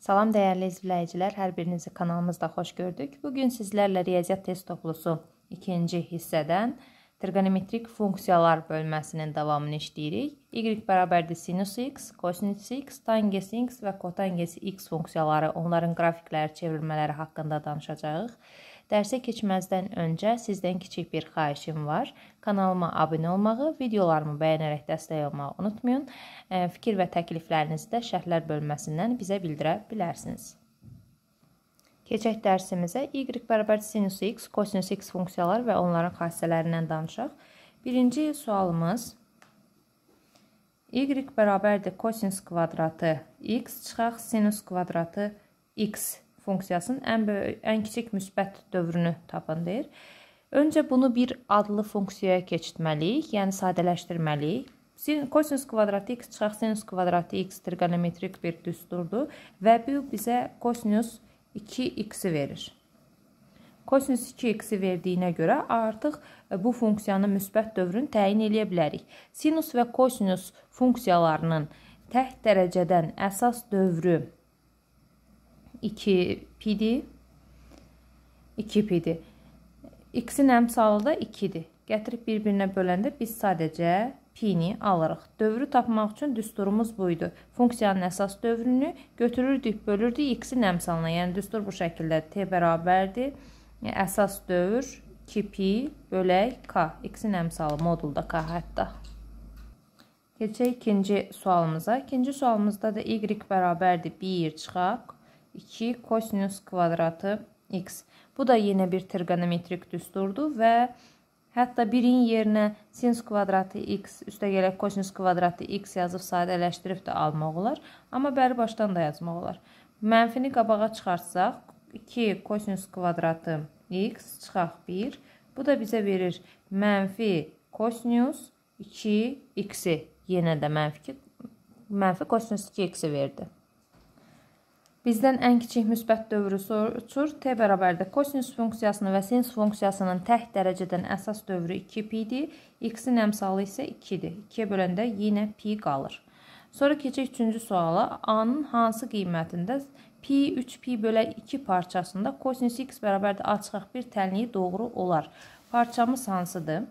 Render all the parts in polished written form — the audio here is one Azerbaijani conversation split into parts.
Salam dəyərli izləyicilər, hər birinizi kanalımızda xoş gördük. Bugün sizlərlə riyaziyyat test toplusu ikinci hissədən trigonometrik funksiyalar bölməsinin davamını işləyirik. Y bərabərdir sinus x, kosinus x, tangens x və kotangens x funksiyaları, onların qrafikləri, çevrilmələri haqqında danışacağıq. Dərsə keçməzdən öncə sizdən kiçik bir xahişim var. Kanalıma abunə olmağı, videolarımı bəyənərək dəstək olmağı unutmayın. Fikir və təkliflərinizi də şərhlər bölməsindən bizə bildirə bilərsiniz. Keçək dərsimizə. Y bərabər sinus x, kosinus x funksiyalar və onların xassələrindən danışaq. Birinci sualımız y bərabərdir kosinus kvadratı x çıxaq sinus kvadratı x funksiyasının ən kiçik müsbət dövrünü tapın deyir. Öncə bunu bir adlı funksiyaya keçirməliyik, yəni sadələşdirməliyik. Kosinus kvadratı x çıxaq sinus kvadratı x trigonometrik bir düsturdur və bu bizə kosinus 2x-i verir. Kosinus 2x-i verdiyinə görə artıq bu funksiyanın müsbət dövrünü təyin edə bilərik. Sinus və kosinus funksiyalarının tək dərəcədən əsas dövrü 2pidir. X-in əmsalı da 2-dir. Gətirib bir-birinə böləndə biz sadəcə pi-ni alırıq. Dövrü tapmaq üçün düsturumuz buydu. Funksiyanın əsas dövrünü götürürdük, bölürdük x-in əmsalına. Yəni düstur bu şəkildə t bərabərdir. Əsas dövr 2pi bölək k. X-in əmsalı modulda k hətta. Keçək ikinci sualımıza. İkinci sualımızda da y bərabərdir 1 çıxaq 2 kosinus kvadratı x. Bu da yenə bir trigonometrik düsturdur və hətta 1-in yerinə sinus kvadratı x üstəgələk kosinus kvadratı x yazıb sadələşdirib də almaq olar. Amma bəri başdan da yazmaq olar. Mənfini qabağa çıxarsaq 2 kosinus kvadratı x çıxaq 1. Bu da bizə verir mənfi kosinus 2x-i. Yenə də mənfi kosinus 2x-i verdi. Bizdən ən kiçik müsbət dövrü sorulur. T bərabərdə kosinus funksiyasının və sinus funksiyasının tək dərəcədən əsas dövrü 2pidir. X-in əmsalı isə 2-dir. 2-yə böləndə yenə pi qalır. Sonra keçək üçüncü suala. A-nın hansı qiymətində pi 3pi bölək 2 parçasında kosinus x bərabərdə a çıxaq 1 tənliyi doğru olar. Parçamız hansıdır?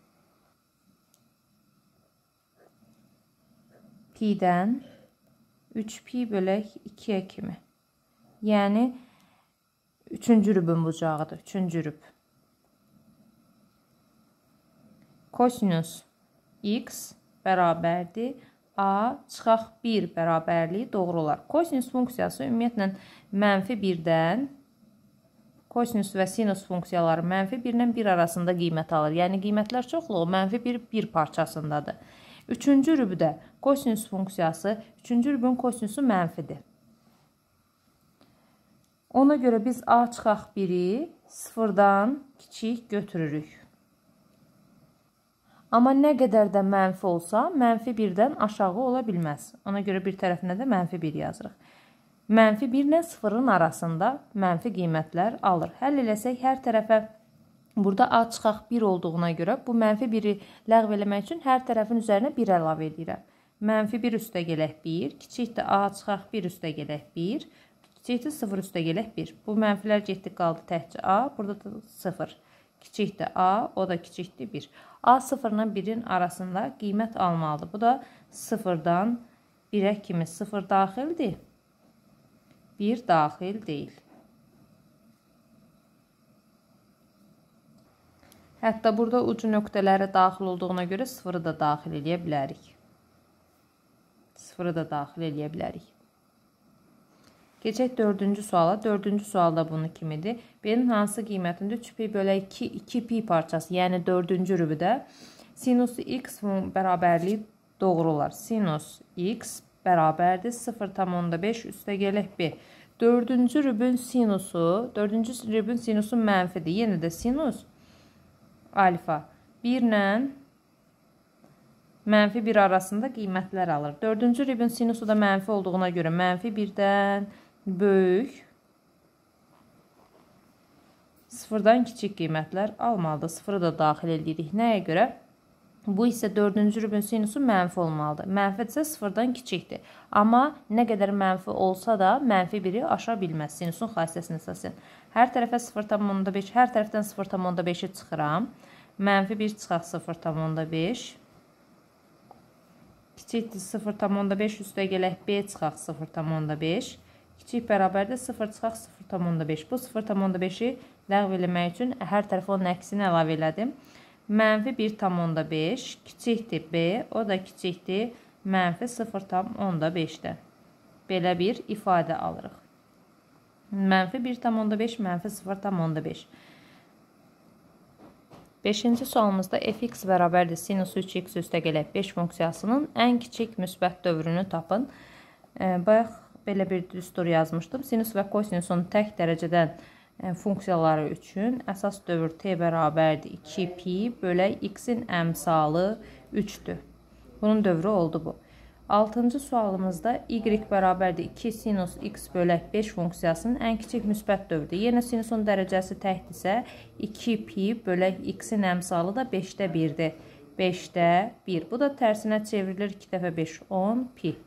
Pi-dən 3pi bölək 2-yə kimi. Yəni, üçüncü rübün bucağıdır. Üçüncü rüb. Kosinus x bərabərdir. A çıxaq 1 bərabərliyi doğru olar. Kosinus funksiyası ümumiyyətlə mənfi 1-dən kosinus və sinus funksiyaları mənfi 1-dən 1 arasında qiymət alır. Yəni, qiymətlər çoxluğu mənfi 1 parçasındadır. Üçüncü rübdə kosinus funksiyası, üçüncü rübün kosinusu mənfidir. Ona görə biz a çıxaq 1-i sıfırdan kiçik götürürük. Amma nə qədər də mənfi olsa, mənfi 1-dən aşağı ola bilməz. Ona görə bir tərəfinə də mənfi 1 yazırıq. Mənfi 1 ilə 0-ın arasında mənfi qiymətlər alır. Həll eləsək, hər tərəfə burada a çıxaq 1 olduğuna görə bu mənfi 1-i ləğv eləmək üçün hər tərəfin üzərinə 1 əlavə edirəm. Mənfi 1 üstə gələk 1, kiçikdir a çıxaq 1 üstə gələk 1, kiçikdir 0 üstə gələk 1. Bu mənfilər getdi qaldı təhcə a, burada da 0. Kiçikdir a, o da kiçikdir 1. A 0 ilə 1-in arasında qiymət almalıdır. Bu da 0-dan 1-ə kimi 0 daxildir, 1 daxil deyil. Hətta burada ucu nöqtələri daxil olduğuna görə 0-ı da daxil edə bilərik. 0-ı da daxil edə bilərik. Keçək dördüncü suala. Dördüncü sualda bunu kimidir. B-nin hansı qiymətində 3pi bölək 2pi parçası, yəni dördüncü rübüdə sinus x bərabərliyi doğru olar. Sinus x bərabərdir 0,5 üstə gələk b. Dördüncü rübün sinusu mənfidir. Yenə də sinus alfa 1 ilə mənfi 1 arasında qiymətlər alır. Dördüncü rübün sinusu da mənfi olduğuna görə mənfi 1-dən böyük, 0-dan kiçik qiymətlər almalıdır. 0-ı da daxil edirik. Nəyə görə? Bu isə 4-cü rubin sinusu mənfi olmalıdır. Mənfidirsə 0-dan kiçikdir. Amma nə qədər mənfi olsa da mənfi 1-i aşa bilməz sinusun xassəsinin əsasən. Hər tərəfə 0,5, hər tərəfdən 0,5-i çıxıram. Mənfi 1 çıxaq 0,5. Kiçikdir 0,5 üstə gələk B çıxaq 0,5. Kiçik bərabərdə 0 çıxaq 0,5. Bu 0,5-i ləğv eləmək üçün hər tərəfə onun əksini əlavə elədim. Mənfi 1,5 kiçikdir B, o da kiçikdir mənfi 0,5-dən. Belə bir ifadə alırıq. Mənfi 1,5, mənfi 0,5. 5-ci sualımızda fx bərabərdir sinus 3x üstə gələk 5 funksiyasının ən kiçik müsbət dövrünü tapın. Bayaq belə bir düstur yazmışdım. Sinus və kosinusun tək dərəcədən funksiyaları üçün əsas dövr t bərabərdir 2pi bölək x-in əmsalı 3-dür. Bunun dövrü oldu bu. 6-cı sualımızda y bərabərdir 2 sinus x bölək 5 funksiyasının ən kiçik müsbət dövrüdür. Yenə sinusun dərəcəsi təkdirsə 2pi bölək x-in əmsalı da 5-də 1-dir. 5-də 1. Bu da tərsinə çevrilir 2 dəfə 5, 10 pi.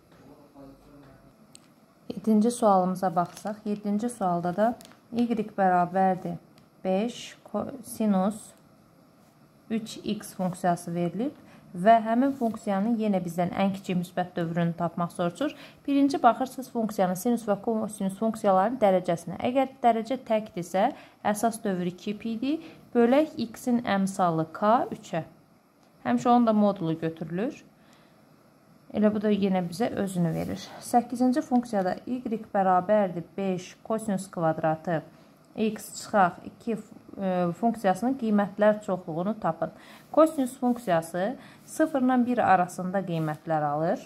7-ci sualımıza baxsaq, 7-ci sualda da y bərabərdir 5 sinus 3x funksiyası verilib və həmin funksiyanın yenə bizdən ən kiçik müsbət dövrünü tapmaq soruşur. Birinci baxırsınız funksiyanın sinus və kosinus funksiyalarının dərəcəsinə. Əgər dərəcə təkdirsə, əsas dövr 2pi'dir, bölək x-in əmsalı k 3-ə. Həmişə onun da modulu götürülür. Elə bu da yenə bizə özünü verir. 8-ci funksiyada y bərabərdir 5 kosinus kvadratı x çıxaq 2 funksiyasının qiymətlər çoxluğunu tapın. Kosinus funksiyası 0 ilə 1 arasında qiymətlər alır.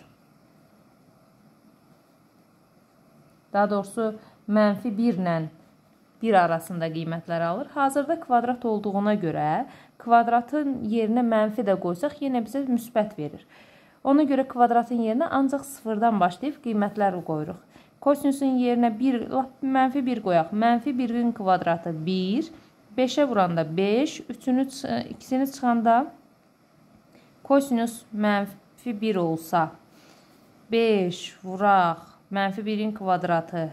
Daha doğrusu mənfi 1 ilə 1 arasında qiymətlər alır. Hazırda kvadrat olduğuna görə kvadratın yerinə mənfi də qoysaq yenə bizə müsbət verir. Ona görə kvadratın yerinə ancaq 0-dan başlayıb qiymətlər qoyuruq. Kosinusun yerinə mənfi 1 qoyaq. Mənfi 1-in kvadratı 1, 5-ə vuranda 5, 2-sini çıxanda kosinus mənfi 1 olsa 5 vuraq mənfi 1-in kvadratı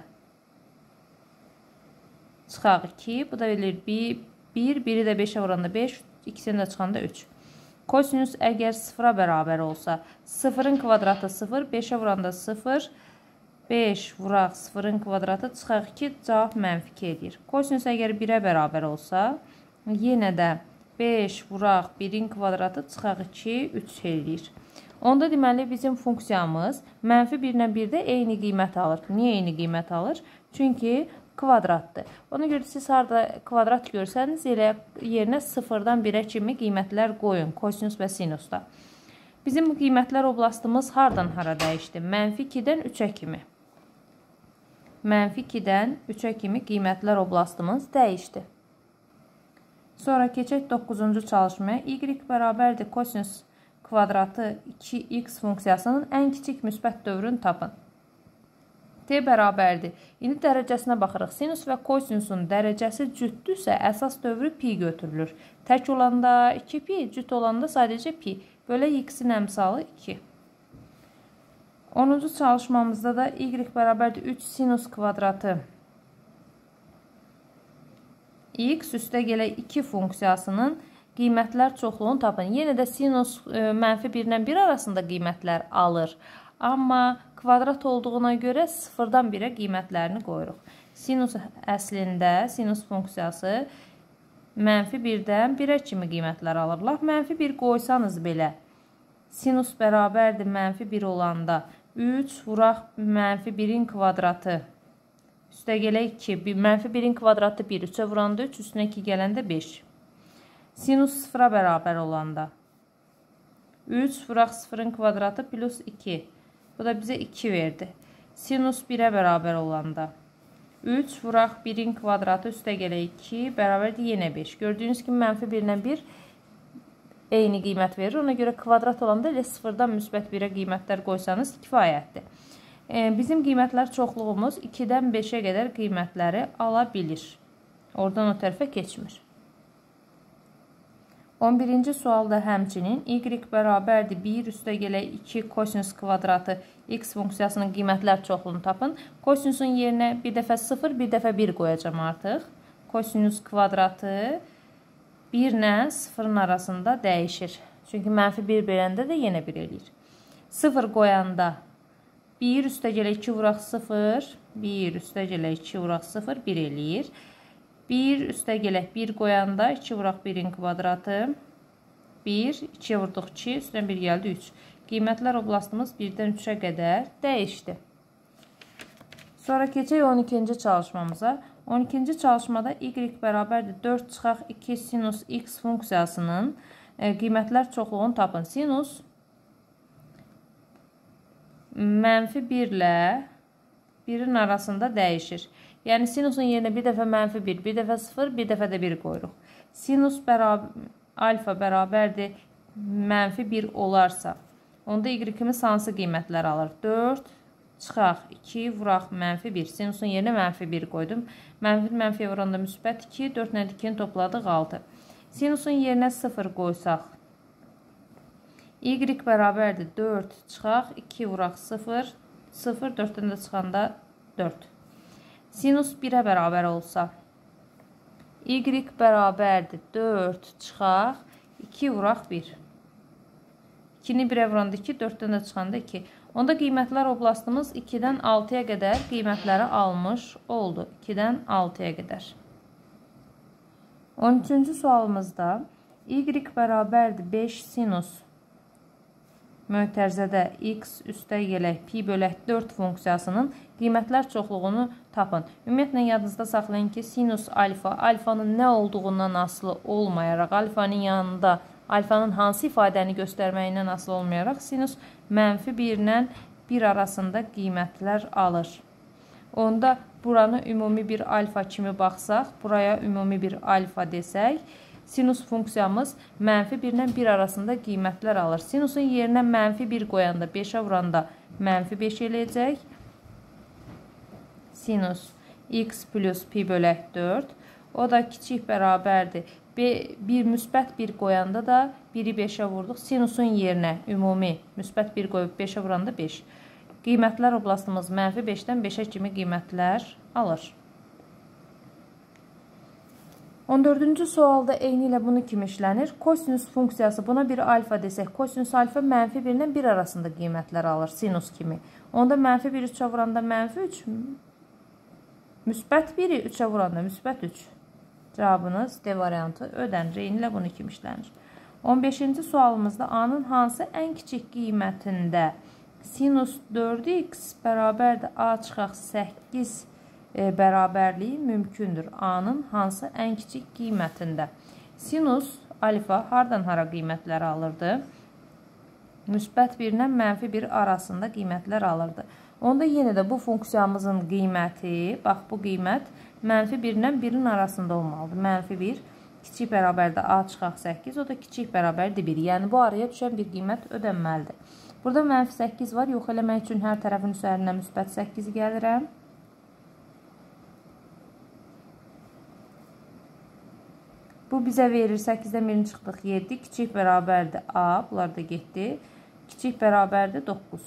çıxaq 2, bu da verir 1, 1-i də 5-ə vuranda 5, 2-sini də çıxanda 3. Kosinus əgər 0-a bərabər olsa, 0-ın kvadratı 0, 5-ə vuranda 0, 5 vuraq 0-ın kvadratı çıxaq 2, cavab mənfi 2 edir. Kosinus əgər 1-ə bərabər olsa, yenə də 5 vuraq 1-in kvadratı çıxaq 2, 3 edir. Onda deməli bizim funksiyamız mənfi 1 ilə 1-də eyni qiymət alır. Niyə eyni qiymət alır? Çünki kvadratdır. Ona görə siz harada kvadrat görsəniz, elə yerinə 0-dan 1-ə kimi qiymətlər qoyun, kosinus və sinusda. Bizim qiymətlər oblastımız hardan hara dəyişdi? Mənfi 2-dən 3-ə kimi. Mənfi 2-dən 3-ə kimi qiymətlər oblastımız dəyişdi. Sonra keçək 9-cu çalışmaya. Y bərabərdir kosinus kvadratı 2x funksiyasının ən kiçik müsbət dövrünü tapın. T bərabərdir. İndi dərəcəsinə baxırıq. Sinus və kosinusun dərəcəsi cütdürsə, əsas dövrü pi götürülür. Tək olanda 2 pi, cüt olanda sadəcə pi. Belə x-in əmsalı 2. 10-cu çalışmamızda da y bərabərdir 3 sinus kvadratı x üstə gələk 2 funksiyasının qiymətlər çoxluğunu tapın. Yenə də sinus mənfi 1 ilə 1 arasında qiymətlər alır. Amma kvadrat olduğuna görə 0-dan 1-ə qiymətlərini qoyuruq. Sinus əslində, sinus funksiyası mənfi 1-dən 1-ə kimi qiymətlər alırlar. Mənfi 1 qoysanız belə, sinus bərabərdir mənfi 1 olanda 3 vuraq mənfi 1-in kvadratı. Üstə gələk 2, mənfi 1-in kvadratı 1, 3-ə vuranda 3, üstünə 2 gələndə 5. Sinus 0-a bərabər olanda 3 vuraq 0-ın kvadratı plus 2. Bu da bizə 2 verdi. Sinus 1-ə bərabər olanda 3 vuraq 1-in kvadratı üstə gələk 2 bərabərdir yenə 5. Gördüyünüz kimi mənfi 1 ilə 1 eyni qiymət verir. Ona görə kvadrat olanda elə 0-dan müsbət 1-ə qiymətlər qoysanız kifayətdir. Bizim qiymətlər çoxluğumuz 2-dən 5-ə qədər qiymətləri ala bilir. Oradan o tərəfə keçmir. 11-ci sualda həmçinin y bərabərdir 1 üstə gələk 2 kosinus kvadratı x funksiyasının qiymətlər çoxluğunu tapın. Kosinusun yerinə bir dəfə 0, bir dəfə 1 qoyacam artıq. Kosinus kvadratı 1 ilə 0-ın arasında dəyişir. Çünki mənfi 1 verəndə də yenə 1 eləyir. 0 qoyanda 1 üstə gələk 2 vuraq 0, 1 üstə gələk 2 vuraq 0, 1 eləyir. 1 üstə gələk 1 qoyanda 2 vuraq 1-in kvadratı 1, 2 vurduq 2, üstdən 1 gəldi 3. Qiymətlər oblastımız 1-dən 3-ə qədər dəyişdi. Sonra keçək 12-ci çalışmamıza. 12-ci çalışmada y bərabərdir 4 çıxaq 2 sinus x funksiyasının qiymətlər çoxluğunu tapın. Sinus mənfi 1 ilə 1-in arasında dəyişir. Yəni sinusun yerinə bir dəfə mənfi 1, bir dəfə 0, bir dəfə də 1 qoyuruq. Sinus alfa bərabərdir mənfi 1 olarsa, onda y-imiz hansı qiymətlər alır? 4 çıxaq 2 vuraq mənfi 1. Sinusun yerinə mənfi 1 qoydum. Mənfiyə vuranda müsbət 2, 4 ilə 2-ni topladıq 6. Sinusun yerinə 0 qoysaq, y bərabərdir 4 çıxaq 2 vuraq 0, 0, 4-dən də çıxanda 4. Sinus 1-ə bərabər olsa, y bərabərdir 4 çıxaq 2 vuraq 1. 2-ni 1-ə vuranda 2, 4-dən də çıxanda 2. Onda qiymətlər oblastımız 2-dən 6-ya qədər qiymətləri almış oldu. 2-dən 6-ya qədər. 13-cü sualımızda y bərabərdir 5 sinus mötərizədə x üstə gələk pi bölək 4 funksiyasının qiymətlər çoxluğunu tapın. Ümumiyyətlə, yadınızda saxlayın ki, sinus alfa, alfanın nə olduğundan asılı olmayaraq, alfanın yanında alfanın hansı ifadəni göstərməyindən asılı olmayaraq, sinus mənfi 1 ilə 1 arasında qiymətlər alır. Onda buranı ümumi bir alfa kimi baxsaq, buraya ümumi bir alfa desək, sinus funksiyamız mənfi 1 ilə 1 arasında qiymətlər alır. Sinusun yerinə mənfi 1 qoyanda 5-ə vuranda mənfi 5 eləyəcək. Sinus x plus pi bölək 4. O da kiçik bərabərdir. 1 müsbət 1 qoyanda da 1-i 5-ə vurduq. Sinusun yerinə ümumi müsbət 1 qoyub 5-ə vuranda 5. Qiymətlər oblastımız mənfi 5-dən 5-ə kimi qiymətlər alır. 14-cü sualda eyni ilə bunu kimi işlənir. Kosinus funksiyası, buna bir alfa desək, kosinus alfa mənfi 1 ilə 1 arasında qiymətlər alır, sinus kimi. Onda mənfi 1 3-ə vuranda mənfi 3, müsbət 1-i 3-ə vuranda müsbət 3. Cavabınız D variantı ödənir. Eyni ilə bunu kimi işlənir. 15-ci sualımızda A-nın hansı ən kiçik qiymətində sinus 4x bərabərdir A çıxaq 8 bərabərliyi mümkündür. A-nın hansı ən kiçik qiymətində? Sinus alfa hardan hara qiymətləri alırdı? Müsbət 1 ilə mənfi 1 arasında qiymətlər alırdı. Onda yenə də bu funksiyamızın qiyməti, bax bu qiymət mənfi 1 ilə 1-in arasında olmalıdır. Mənfi 1 kiçik bərabərdə A çıxaq 8, o da kiçik bərabərdir 1. Yəni bu araya düşən bir qiymət ödənməlidir. Burada mənfi 8 var. Yox eləmək üçün hər tərəfin üzərinə müsbət 8 gəlirəm. Bu bizə verir 8-dən 1-ni çıxdıq 7, kiçik bərabərdir A, bunlar da getdi, kiçik bərabərdir 9.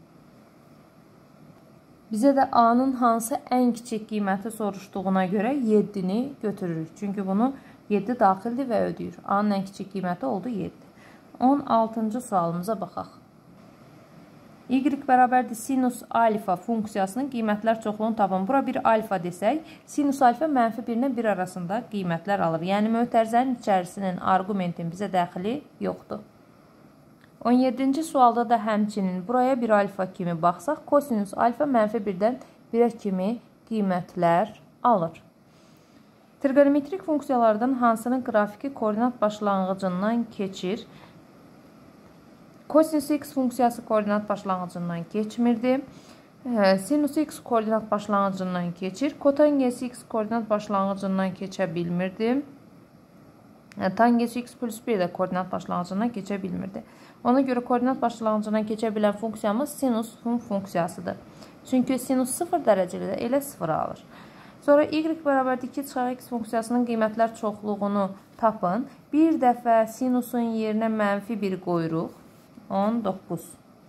Bizə də A-nın hansı ən kiçik qiyməti soruşduğuna görə 7-ni götürürük. Çünki bunu 7 daxildir və ödəyir. A-nın ən kiçik qiyməti oldu 7. 16-cı sualımıza baxaq. Y bərabərdir sinus alfa funksiyasının qiymətlər çoxluğunu tapın. Bura bir alfa desək, sinus alfa mənfi 1 ilə 1 arasında qiymətlər alır. Yəni, mötərizənin içərisinin arqumentin bizə dəxili yoxdur. 17-ci sualda da həmçinin buraya bir alfa kimi baxsaq, kosinus alfa mənfi 1-dən 1-ə kimi qiymətlər alır. Trigonometrik funksiyalardan hansının qrafiki koordinat başlanğıcından keçir? Kosinus x funksiyası koordinat başlanğıcından keçmirdi. Sinus x koordinat başlanğıcından keçir. Kotangens x koordinat başlanğıcından keçə bilmirdi. Tangens x plus 1 də koordinat başlanğıcından keçə bilmirdi. Ona görə koordinat başlanğıcından keçə bilən funksiyamız sinus funksiyasıdır. Çünki sinus 0 dərəcəli də elə 0 alır. Sonra y bərabərdir 2 çıxaq x funksiyasının qiymətlər çoxluğunu tapın. Bir dəfə sinusun yerinə -1 qoyuruq. 19.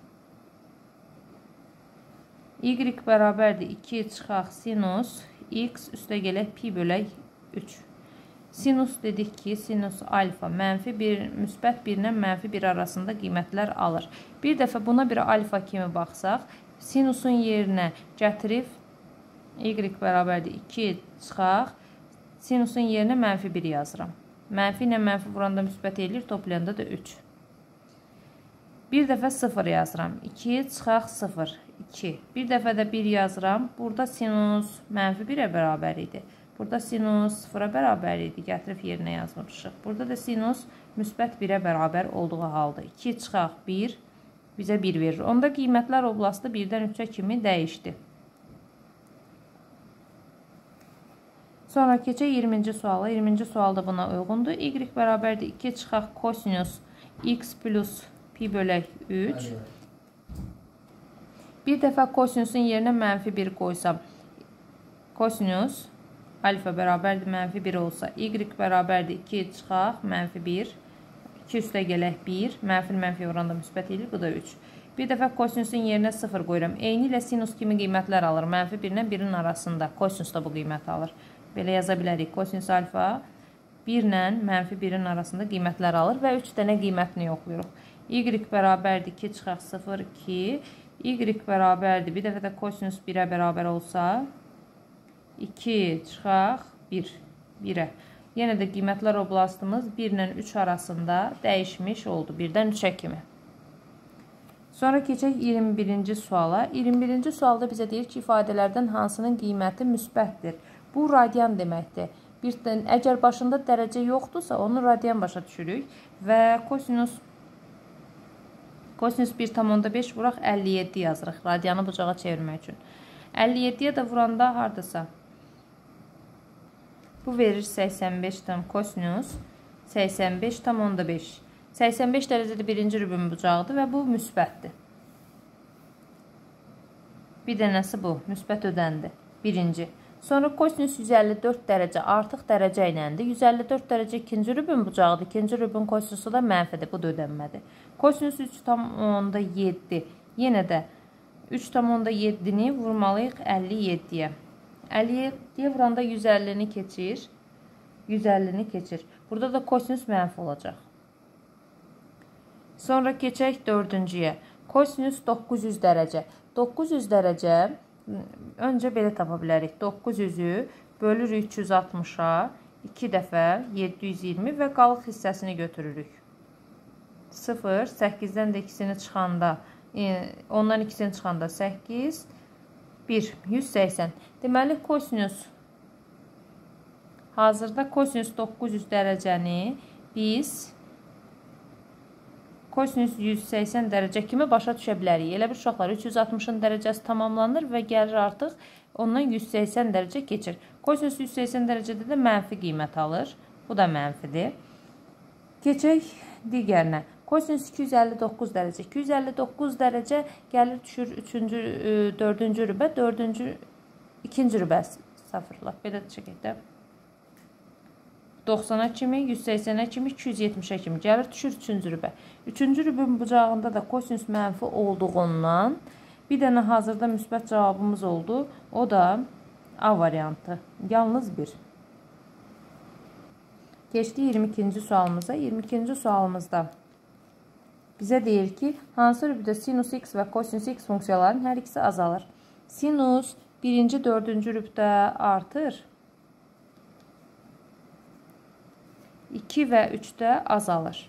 Y bərabərdir 2 çıxaq sinus x üstə gələk pi bölək 3. Sinus dedik ki, sinus alfa -1, müsbət 1 ilə -1 arasında qiymətlər alır. Bir dəfə buna bir alfa kimi baxsaq, sinusun yerinə gətirib y bərabərdir 2 çıxaq, sinusun yerinə -1 yazıram. Mənfi ilə mənfi vuranda müsbət eləyir, toplayanda da 3. Bir dəfə 0 yazıram. 2 çıxaq 0, 2. Bir dəfə də 1 yazıram. Burada sinus -1-ə bərabər idi. Burada sinus 0-a bərabər idi. Gətirib yerinə yazmışıq. Burada da sinus müsbət 1-ə bərabər olduğu halda 2 çıxaq 1 bizə 1 verir. Onda qiymətlər oblasti 1-dən 3-ə kimi dəyişdi. Sonra keçək 20-ci suala. 20-ci sualda buna uyğundur. Y bərabərdir 2 çıxaq kosinus x plus pi bölək 3. Bir dəfə kosinusun yerinə -1 qoysam, kosinus alfa bərabərdir -1 olsa, y bərabərdir 2 çıxaq -1. 2 üstə gələk 1. Mənfi vuranda müsbət edir. Bu da 3. Bir dəfə kosinusun yerinə 0 qoyuram. Eyni ilə sinus kimi qiymətlər alır. -1 ilə 1-in arasında. Kosinus da bu qiyməti alır. Belə yaza bilərik. Kosinus alfa 1 ilə -1-in arasında qiymətlər alır və 3 dənə qiymətini yoxlayırıq. Y bərabərdir 2 çıxaq 0, 2. Y bərabərdir. Bir dəfə də kosinus 1-ə bərabər olsa 2 çıxaq 1, 1-ə. Yenə də qiymətlər oblastımız 1 ilə 3 arasında dəyişmiş oldu. 1-dən 3-ə kimi. Sonra keçək 21-ci suala. 21-ci sualda bizə deyir ki, ifadələrdən hansının qiyməti müsbətdir? Bu radian deməkdir. Əgər başında dərəcə yoxdursa, onu radian başa düşürük. Və kosinus 1,5 vuraq 57 yazırıq. Radianı bucağa çevirmək üçün. 57-yə də vuranda haradasa. Bu verir 85 tam kosinus 85,5. 85 dərəcədə birinci rübün bucağıdır və bu müsbətdir. Bir dənəsi bu. Müsbət ödəndi. Birinci. Sonra kosinus 154 dərəcə artıq dərəcə iləndir. 154 dərəcə ikinci rübün bucağıdır. İkinci rübün kosinusu da mənfidir. Bu da ödənmədir. Kosinus 3,7. Yenə də 3,7-ni vurmalıyıq 57-yə. 57-yə vuranda 150-ni keçir. 150-ni keçir. Burada da kosinus mənfi olacaq. Sonra keçək 4-cüyə. Kosinus 900 dərəcə. 900 dərəcə öncə belə tapa bilərik. 900-ü bölürük 360-a 2 dəfə 720 və qalıq hissəsini götürürük. 0, 8-dən də 2-sini çıxanda, ondan 2-sini çıxanda 8, 1, 180. Deməli, kosinus, hazırda kosinus 900 dərəcəni biz kosinus 180 dərəcə kimi başa düşə bilərik. Elə bir uşaqlar 360-ın dərəcəsi tamamlanır və gəlir artıq ondan 180 dərəcə keçir. Kosinus 180 dərəcədə də mənfi qiymət alır. Bu da mənfidir. Keçək digərinə. Kosinus 259 dərəcə. 259 dərəcə gəlir düşür 4-cü rübə, 2-ci rübə sıfırlaq. Belə çəkək də. 90-a kimi, 180-ə kimi, 270-ə kimi gəlir, düşür 3-cü rübə. 3-cü rübün bucağında da kosinus mənfi olduğundan bir dənə hazırda müsbət cavabımız oldu. O da A variantı. Yalnız 1. Keçdi 22-ci sualımıza. 22-ci sualımızda bizə deyir ki, hansı rübdə sinus x və kosinus x funksiyaların hər ikisi azalır? Sinus 1-ci 4-cü rübdə artır. 2 və 3-də azalır.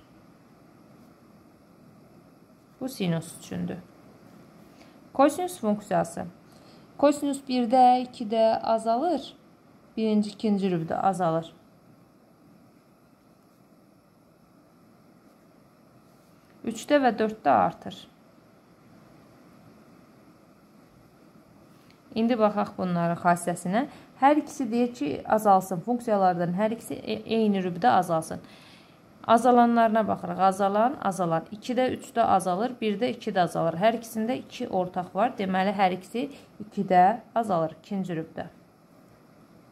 Bu sinus üçündür. Kosinus funksiyası. Kosinus 1-də, 2-də azalır. 1-ci, 2-ci rübdə azalır. 3-də və 4-də artır. İndi baxaq bunların xassəsinə. Hər ikisi deyir ki, azalsın. Funksiyalardan hər ikisi eyni rübdə azalsın. Azalanlarına baxırıq. Azalan, azalan. 2-də 3-də azalır, 1-də 2-də azalır. Hər ikisində 2 ortaq var. Deməli, hər ikisi 2-də azalır. 2-ci rübdə.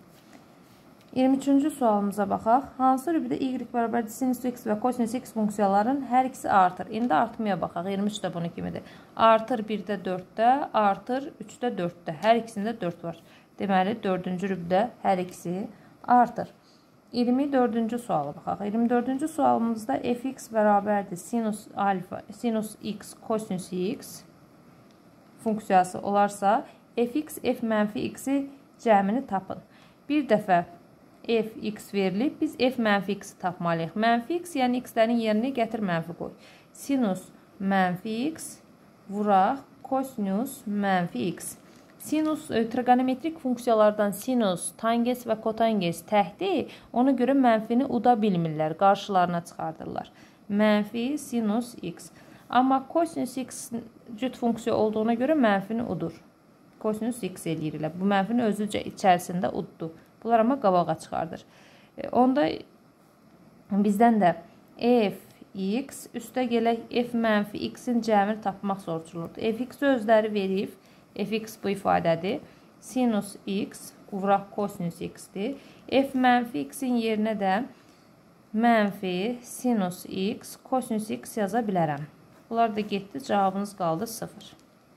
23-cü sualımıza baxaq. Hansı rübdə y bərabərdir sinus x və kosinus x funksiyaların hər ikisi artır? İndi artmaya baxaq. 23 də bunu kimidir. Artır 1-də 4-də, artır 3-də 4-də. Hər ikisində 4 var. Deməli, 4-cü rübdə hər ikisi artır. 24-cü suala baxaq. 24-cü sualımızda fx bərabərdir sinus alfa, sinus x, kosinus x funksiyası olarsa, fx, f mənfi x-i cəmini tapın. Bir dəfə fx verilib, biz f mənfi x-i tapmalıyıq. Mənfi x, yəni x-lərin yerinə gətir mənfi qoy. Sinus mənfi x vuraq kosinus mənfi x. Sinus trigonometrik funksiyalardan sinus, tangens və kotangens təhti, ona görə mənfini uda bilmirlər, qarşılarına çıxardırlar. Mənfi sinus x. Amma kosinus x cüt funksiya olduğuna görə mənfini udur. Kosinus x eləyirlər. Bu mənfini özücə içərisində uddu. Bunlar amma qabağa çıxardır. Onda bizdən də fx üstə gələk f mənfi x-in cəmini tapmaq soruşulurdu. Fx özləri verib, fx bu ifadədir. Sinus x vuraq kosinus x-dir. F mənfi x-in yerinə də mənfi sinus x, kosinus x yaza bilərəm. Bunlar da getdi, cavabınız qaldı 0.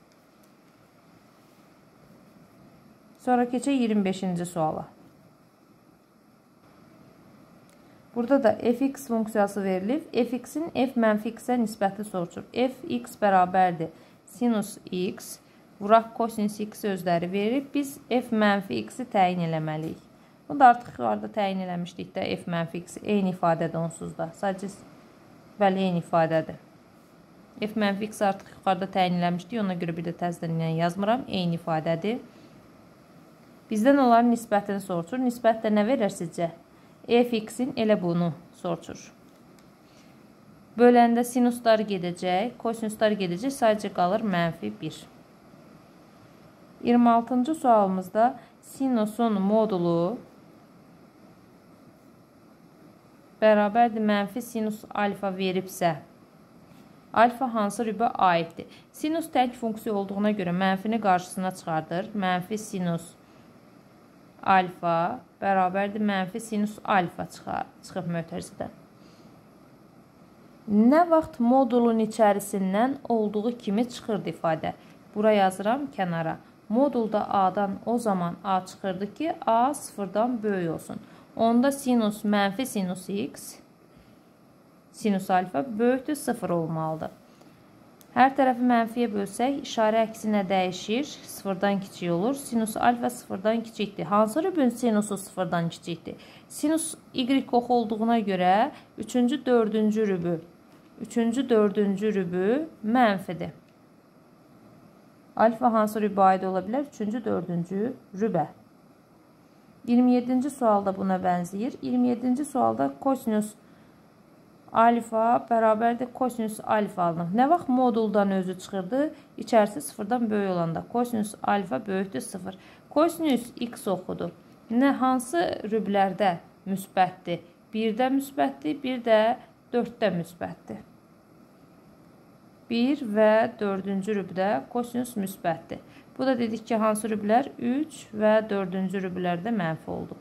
Sonra keçək 25-ci suala. Burada da fx funksiyası verilib. Fx-in f mənfi x-ə nisbəti soruşur. Fx bərabərdir sinus x, vuraq kosinus x özləri verib. Biz f mənfi x-i təyin eləməliyik. Bunu da artıq yuxarıda təyin eləmişdik də f mənfi x eyni ifadədir onsuz da. Sadəcə bəli eyni ifadədir. F mənfi x artıq yuxarıda təyin eləmişdik. Ona görə bir də təzdən yazmıram. Eyni ifadədir. Bizdən onların nisbətini soruşur. Nisbətdə nə verər sizcə? Fx-in elə bunu soruşur. Böləndə sinuslar gedəcək, kosinuslar gedəcək, sadəcə qalır mənfi 1. 26-cı sualımızda sinusun modulu bərabərdir mənfi sinus alfa veribsə, alfa hansı rübə aiddir? Sinus tək funksiya olduğuna görə mənfini qarşısına çıxardır. Mənfi sinus alfa bərabərdir mənfi sinus alfa çıxıb mötərizədən. Nə vaxt modulun içərisindən olduğu kimi çıxırdı ifadə? Bura yazıram kənara. Modulda A-dan o zaman A çıxırdı ki, A 0-dan böyük olsun. Onda sinus mənfi sinus x, sinus alfa böyükdür 0 olmalıdır. Hər tərəfi mənfiyə bölsək, işarə əksinə dəyişir, 0-dan kiçik olur. Sinus alfa 0-dan kiçikdir. Hansı rübün sinusu 0-dan kiçikdir? Sinus y oxu olduğuna görə 3-cü, 4-cü rübü, 3-cü, 4-cü rübü mənfidir. Alfa hansı rübə aid ola bilər? 3-cü, 4-cü rübə. 27-ci sualda buna bənzəyir. 27-ci sualda kosinus alfa bərabərdir kosinus alfa alınır. Nə vaxt moduldan özü çıxırdı? İçərisi 0-dan böyük olanda. Kosinus alfa böyükdür 0. Kosinus x oxudur. Nə hansı rüblərdə müsbətdir? 1-də müsbətdir, 1 də 4-də müsbətdir. 1 və 4-cü rübdə kosinus müsbətdir. Bu da dedik ki, hansı rüblər? 3 və 4-cü rüblərdə mənfi oldu.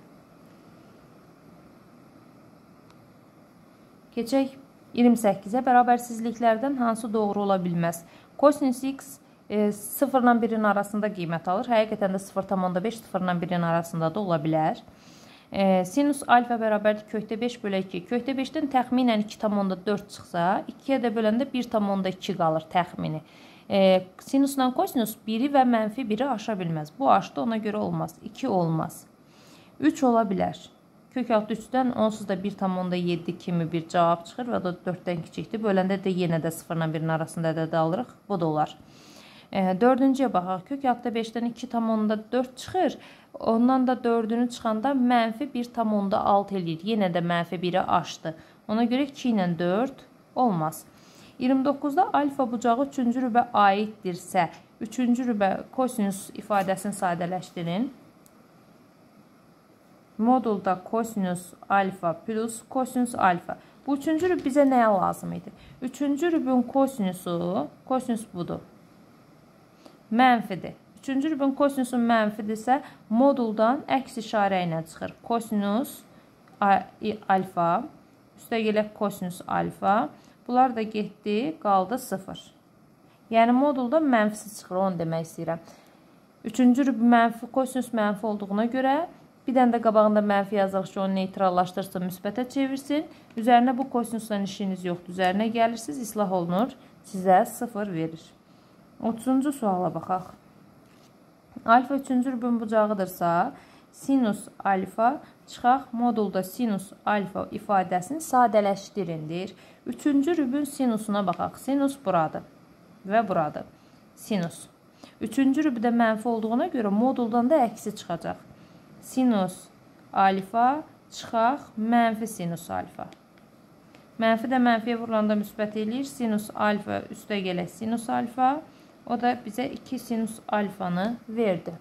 Keçək 28-ə. Bərabərsizliklərdən hansı doğru ola bilməz? Kosinus x 0-la 1-in arasında qiymət alır. Həqiqətən də 0,5 0-la 1-in arasında da ola bilər. Sinus alfa bərabərdir kökdə 5 bölə 2. Kökdə 5-dən təxminən 2,4 çıxsa, 2-yə də böləndə 1,2 qalır təxmini. Sinusla kosinus 1-i və mənfi 1-i aşa bilməz. Bu aşdı, ona görə olmaz. 2 olmaz. 3 ola bilər. Kök altı 3-dən onsuz da 1,7 kimi bir cavab çıxır və o da 4-dən kiçikdir. Böləndə də yenə də 0-la 1-in arasında da alırıq. Bu da olar. 4-cüyə baxaq. Kök altı 5-dən 2,4 çıxır. Ondan da 4-ünü çıxanda mənfi 1,6 eləyir. Yenə də mənfi 1-i aşdı. Ona görə 2 ilə 4 olmaz. 29-da alfa bucağı 3-cü rübə aiddirsə, 3-cü rübə kosinus ifadəsini sadələşdirin. Modulda kosinus alfa plus kosinus alfa. Bu 3-cü rüb bizə nəyə lazım idi? 3-cü rübün kosinusu, kosinus budur. Mənfidir. Üçüncü rübün kosinusun mənfidirsə, moduldan əks işarə ilə çıxır. Kosinus alfa, üstə gələk kosinus alfa. Bunlar da getdi, qaldı 0. Yəni modulda mənfisi çıxır, onu demək istəyirəm. Üçüncü rübün kosinus mənfi olduğuna görə, bir dənə də qabağında mənfi yazırıq ki, onu neytrallaşdırsın, müsbətə çevirsin. Üzərinə bu kosinusdan işiniz yoxdur. Üzərinə gəlirsiniz, islah olunur, sizə 0 verir. 30-cu suala baxaq. Alfa 3-cü rübün bucağıdırsa, sinus alfa çıxaq, modulda sinus alfa ifadəsini sadələşdirin, deyir. 3-cü rübün sinusuna baxaq. Sinus buradır və buradır. Sinus. 3-cü rübüdə mənfi olduğuna görə moduldan da əksi çıxacaq. Sinus alfa çıxaq, mənfi sinus alfa. Mənfi də mənfiyə vurulanda müsbət eləyir. Sinus alfa üstə gələk sinus alfa. O da bizə 2 sinus alfanı verdi.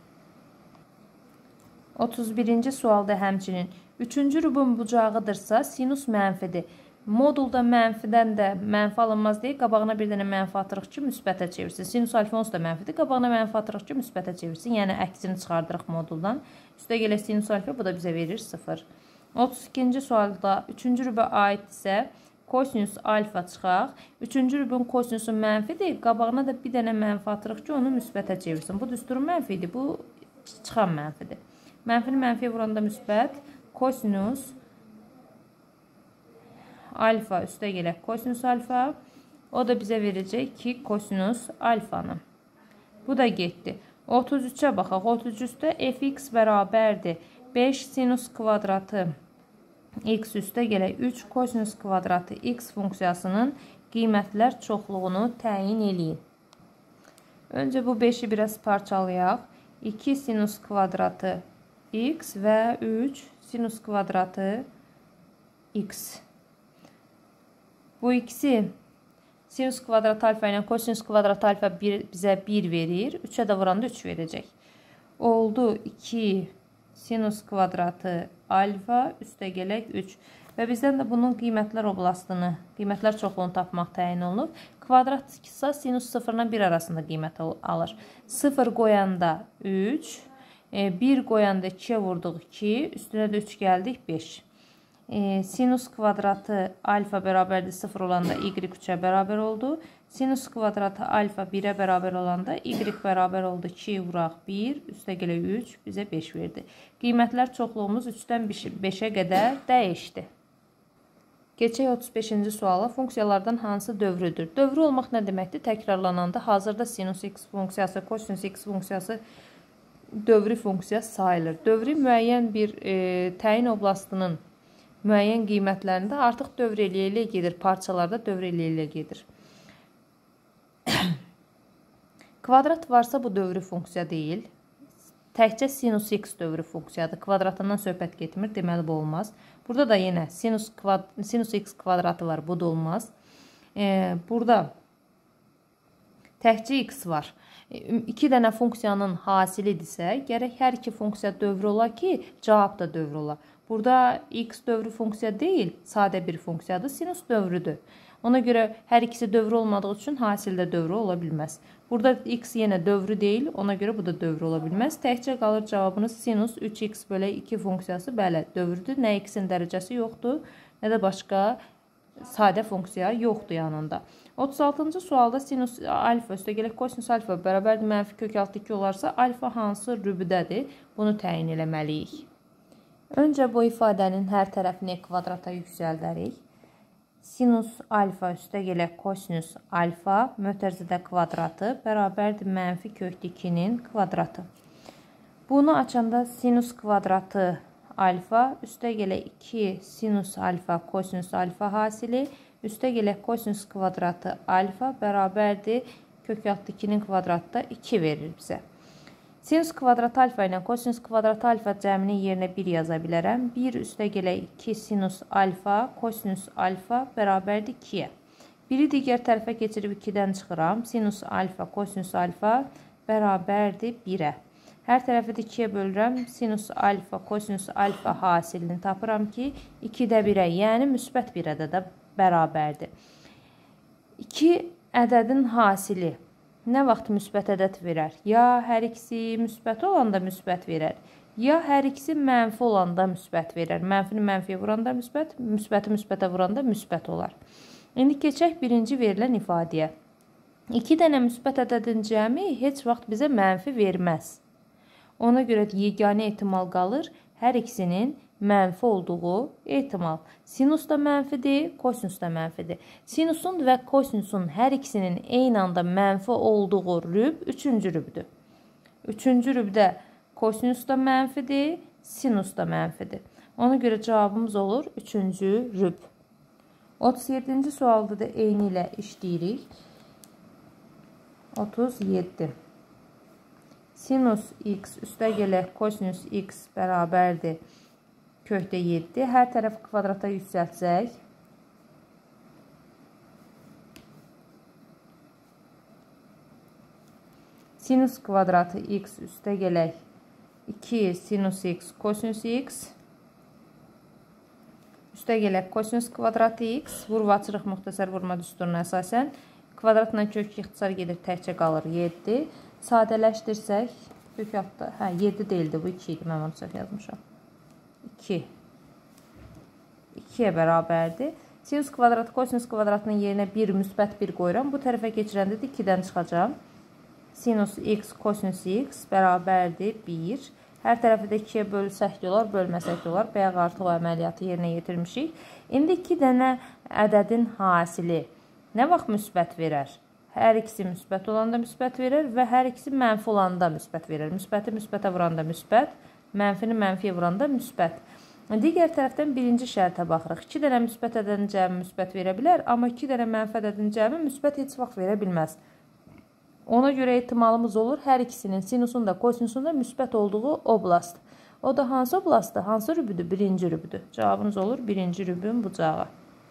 31-ci sualda həmçinin 3-cü rübün bucağıdırsa sinus mənfidir. Modulda mənfidən də mənfi alınmaz deyə qabağına bir dənə mənfi atırıq ki, müsbətə çevirsin. Sinus alfa onsuz da mənfidir. Qabağına mənfi atırıq ki, müsbətə çevirsin. Yəni əksini çıxardırıq moduldan. Üstə gələk sinus alfa, bu da bizə verir 0. 32-ci sualda 3-cü rübə aiddirsə, kosinus alfa çıxaq. 3-cü rübün kosinusu mənfidir. Qabağına da bir dənə mənfi atırıq ki, onu müsbətə çevirsin. Bu düsturun mənfidir, bu çıxan mənfidir. Mənfini mənfiyə vuranda müsbət, kosinus alfa üstə gələk kosinus alfa. O da bizə verəcək ki, kosinus alfanı. Bu da getdi. 33-ə baxaq. 33-də fx bərabərdir 5 sinus kvadratı x üstə gələk 3 kosinus kvadratı x funksiyasının qiymətlər çoxluğunu təyin eləyin. Öncə bu 5-i biraz parçalayaq. 2 sinus kvadratı x və 3 sinus kvadratı x. Bu ikisi sinus kvadrat alfa ilə kosinus kvadrat alfa bizə 1 verir. 3'ə də vuranda 3 verəcək. Oldu 2 sinus kvadratı alfa üstə gələk 3. Və bizdən də bunun qiymətlər oblastını, qiymətlər çoxluğunu tapmaq təyin olunub. Kvadrat ise sinus 0 ilə 1 arasında qiymət alır. 0 qoyanda 3, 1 qoyanda 2'yə vurduq 2, üstünə də 3 gəldik 5. Sinus kvadratı alfa bərabərdir 0 olanda y 3'ə bərabər oldu. Sinus kvadratı alfa 1'ə bərabər olanda y bərabər oldu 2 vuraq 1, üstə gələk 3, bizə 5 verdi. Qiymətlər çoxluğumuz 3-dən 5'ə qədər dəyişdi. Keçək 35-ci suala. Funksiyalardan hansı dövrüdür? Dövrü olmaq nə deməkdir? Təkrarlananda hazırda sinus x funksiyası, kosinus x funksiyası dövrü funksiya sayılır. Dövrü müəyyən bir təyin oblastının müəyyən qiymətlərində artıq dövr eləyə gedir. Parçalarda dövr eləyə gedir. Kvadrat varsa bu dövrü funksiya deyil. Təkcə sinus x dövrü funksiyadır. Kvadratından söhbət getmir. Deməli bu olmaz. Burada da yenə sinus x kvadratı var. Bu da olmaz. Burada təkcə x var. 2 dənə funksiyanın hasilidirsə, gərək hər iki funksiya dövr ola ki, cavab da dövr ola. Burada x dövrü funksiya deyil, sadə bir funksiyadır, sinus dövrüdür. Ona görə hər ikisi dövrü olmadığı üçün hasildə dövrü ola bilməz. Burada x yenə dövrü deyil, ona görə bu da dövrü ola bilməz. Təkcə qalır cavabınız sinus 3x bölü 2 funksiyası bəli dövrdür. Nə x-in dərəcəsi yoxdur, nə də başqa sadə funksiya yoxdur yanında. 36-cı sualda sinus alfa üstə gələk kosinus alfa bərabərdir mənfi kök altı 2 olarsa alfa hansı rübüdədir? Bunu təyin eləməliyik. Öncə bu ifadənin hər tərəfini kvadrata yüksəldərik. Sinus alfa üstə gələk kosinus alfa mötərizədə kvadratı bərabərdir mənfi kök 2-nin kvadratı. Bunu açanda sinus kvadratı alfa üstə gələk 2 sinus alfa kosinus alfa hasili üstə gələk kosinus kvadratı alfa bərabərdir kök altı 2-nin kvadratda 2 verir bizə. Sinus kvadrat alfa ilə kosinus kvadrat alfa cəminin yerinə 1 yaza bilərəm. 1 üstə gələk 2 sinus alfa, kosinus alfa bərabərdir 2-yə. 1-i digər tərəfə keçirib 2-dən çıxıram. Sinus alfa, kosinus alfa bərabərdir 1-ə. Hər tərəfi də 2-yə bölürəm. Sinus alfa, kosinus alfa hasilini tapıram ki, 2-də 1-ə, yəni müsbət 1 ədədə bərabərdir. 2 ədədin hasili nə vaxt müsbət ədəd verər? Ya hər ikisi müsbət olanda müsbət verər, ya hər ikisi mənfi olanda müsbət verər. Mənfini mənfiyə vuranda müsbət, müsbəti müsbətə vuranda müsbət olar. İndi keçək birinci verilən ifadəyə. 2 dənə müsbət ədədin cəmi heç vaxt bizə mənfi verməz. Ona görə yeganə ehtimal qalır hər ikisinin mənfi olduğu ehtimal. Sinus da mənfidir, kosinus da mənfidir. Sinusun və kosinusun hər ikisinin eyni anda mənfi olduğu rüb 3-cü rübdür. 3-cü rübdə kosinus da mənfidir, sinus da mənfidir. Ona görə cavabımız olur 3-cü rüb. 37-ci sualda da eyni ilə işləyirik. 37. Sinus x üstəgələk kosinus x bərabərdir kökdə 7. Hər tərəf kvadrata yüksəltsək. Sinus kvadratı x üstəgələk 2 sinus x kosinus x üstəgələk kosinus kvadratı x vurma açırıq müxtəsər vurma düsturuna əsasən kvadratla kök ixtisar gedir, təkcə qalır 7. Sadələşdirsək, kök altda, 7 deyildi, bu 2 idi, mən onu səhv yazmışam. 2. 2-yə bərabərdir. Sinus kvadratı, kosinus kvadratının yerinə 1, müsbət 1 qoyuram. Bu tərəfə keçirəndə də 2-dən çıxacam. Sinus x, kosinus x bərabərdir 1. Hər tərəfi də 2-yə bölsək də olar, bölməsək də olar. Bayaq artıq o əməliyyatı yerinə yetirmişik. İndi 2 dənə ədədin hasili nə vaxt müsbət verər? Hər ikisi müsbət olanda müsbət verər və hər ikisi mənfi olanda müsbət verər. Müsbəti müsbətə vuranda müsbət, mənfini mənfiyə vuranda müsbət. Digər tərəfdən birinci şərtə baxırıq. 2 dənə müsbət ədədin cəmi müsbət verə bilər, amma 2 dənə mənfi ədədin cəmi müsbət heç vaxt verə bilməz. Ona görə ehtimalımız olur hər ikisinin sinusun da kosinusun da müsbət olduğu oblast. O da hansı oblastdır? Hansı rübüdür? Birinci rübüdür. Cavabınız olur birinci rübün bucağı.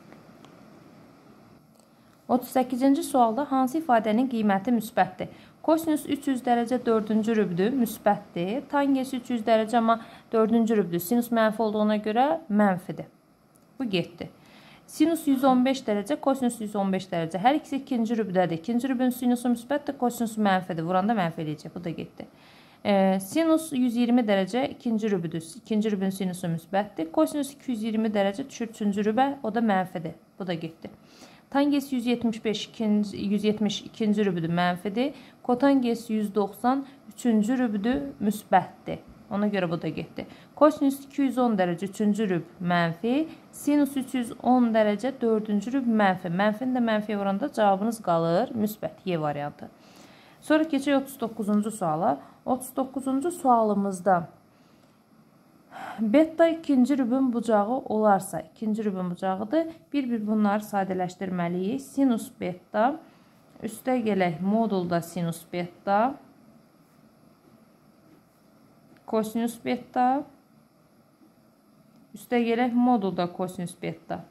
38-ci sualda hansı ifadənin qiyməti müsbətdir? Kosinus 300 dərəcə 4-cü rübdür, müsbətdir. Tangents 300 dərəcə amma 4-cü rübdür. Sinus mənfi olduğuna görə mənfidir. Bu getdi. Sinus 115 dərəcə, kosinus 115 dərəcə. Hər ikisi ikinci rübdədir. İkinci rübün sinusu müsbətdir, kosinusu mənfidir. Vuranda mənfi eləyəcək. Bu da getdi. Sinus 120 dərəcə ikinci rübdür. İkinci rübün sinusu müsbətdir. Kosinus 220 dərəcə düşür 3-cü rübə. O da mənfidir. Bu da getdi. Tangents 170 ikinci rübüdür, mənfidir. Kotangents 190 3-cü rübüdür, müsbətdir. Ona görə bu da getdi. Kosinus 210 dərəcə 3-cü rüb mənfi. Sinus 310 dərəcə 4-cü rüb mənfi. Mənfini də mənfiyə vuranda cavabınız qalır müsbət Y variantı. Sonra keçək 39-cu suala. 39-cu sualımızda beta ikinci rübün bucağı olarsa, ikinci rübün bucağıdır. Bir-bir bunları sadələşdirməliyik. Sinus beta, üstə gələk modulda sinus beta, kosinus beta, üstə gələk modulda kosinus beta.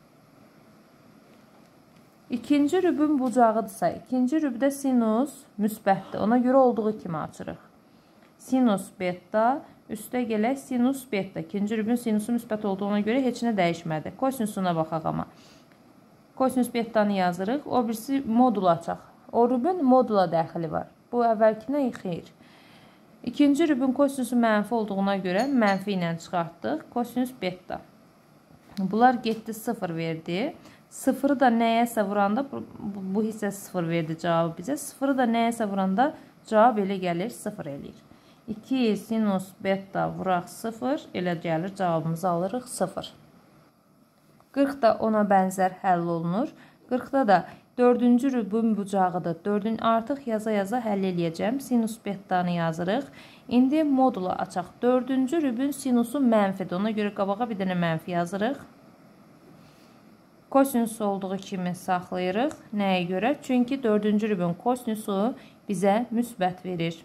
İkinci rübün bucağıdırsa, ikinci rübdə sinus müsbətdir. Ona görə olduğu kimi açırıq. Sinus beta, üstə gələk sinus beta. İkinci rübün sinusu müsbət olduğuna görə heç nə dəyişmədi. Kosinusuna baxaq amma. Kosinus betanı yazırıq. O birisi modul açaq. O rübün modula dəxili var. Bu əvvəlkinə xeyr. İkinci rübün kosinusu mənfi olduğuna görə mənfi ilə çıxartdıq. Kosinus beta. Bunlar getdi 0 verdi. 0'ı da nəyəsə vuranda, bu hissə 0 verdi cavabı bizə. 0'ı da nəyəsə vuranda cavab elə gəlir 0 eləyir. 2 sinus beta vuraq 0, elə gəlir cavabımızı alırıq 0. 40 da ona bənzər həll olunur. 40-da da 4-cü rübün bucağıdır. 4-ün artıq yaza-yaza həll eləyəcəm. Sinus betanı yazırıq. İndi modulu açaq. 4-cü rübün sinusu mənfidir. Ona görə qabağa bir dənə mənfi yazırıq. Kosinus olduğu kimi saxlayırıq. Nəyə görə? Çünki 4-cü rübün kosinusu bizə müsbət verir.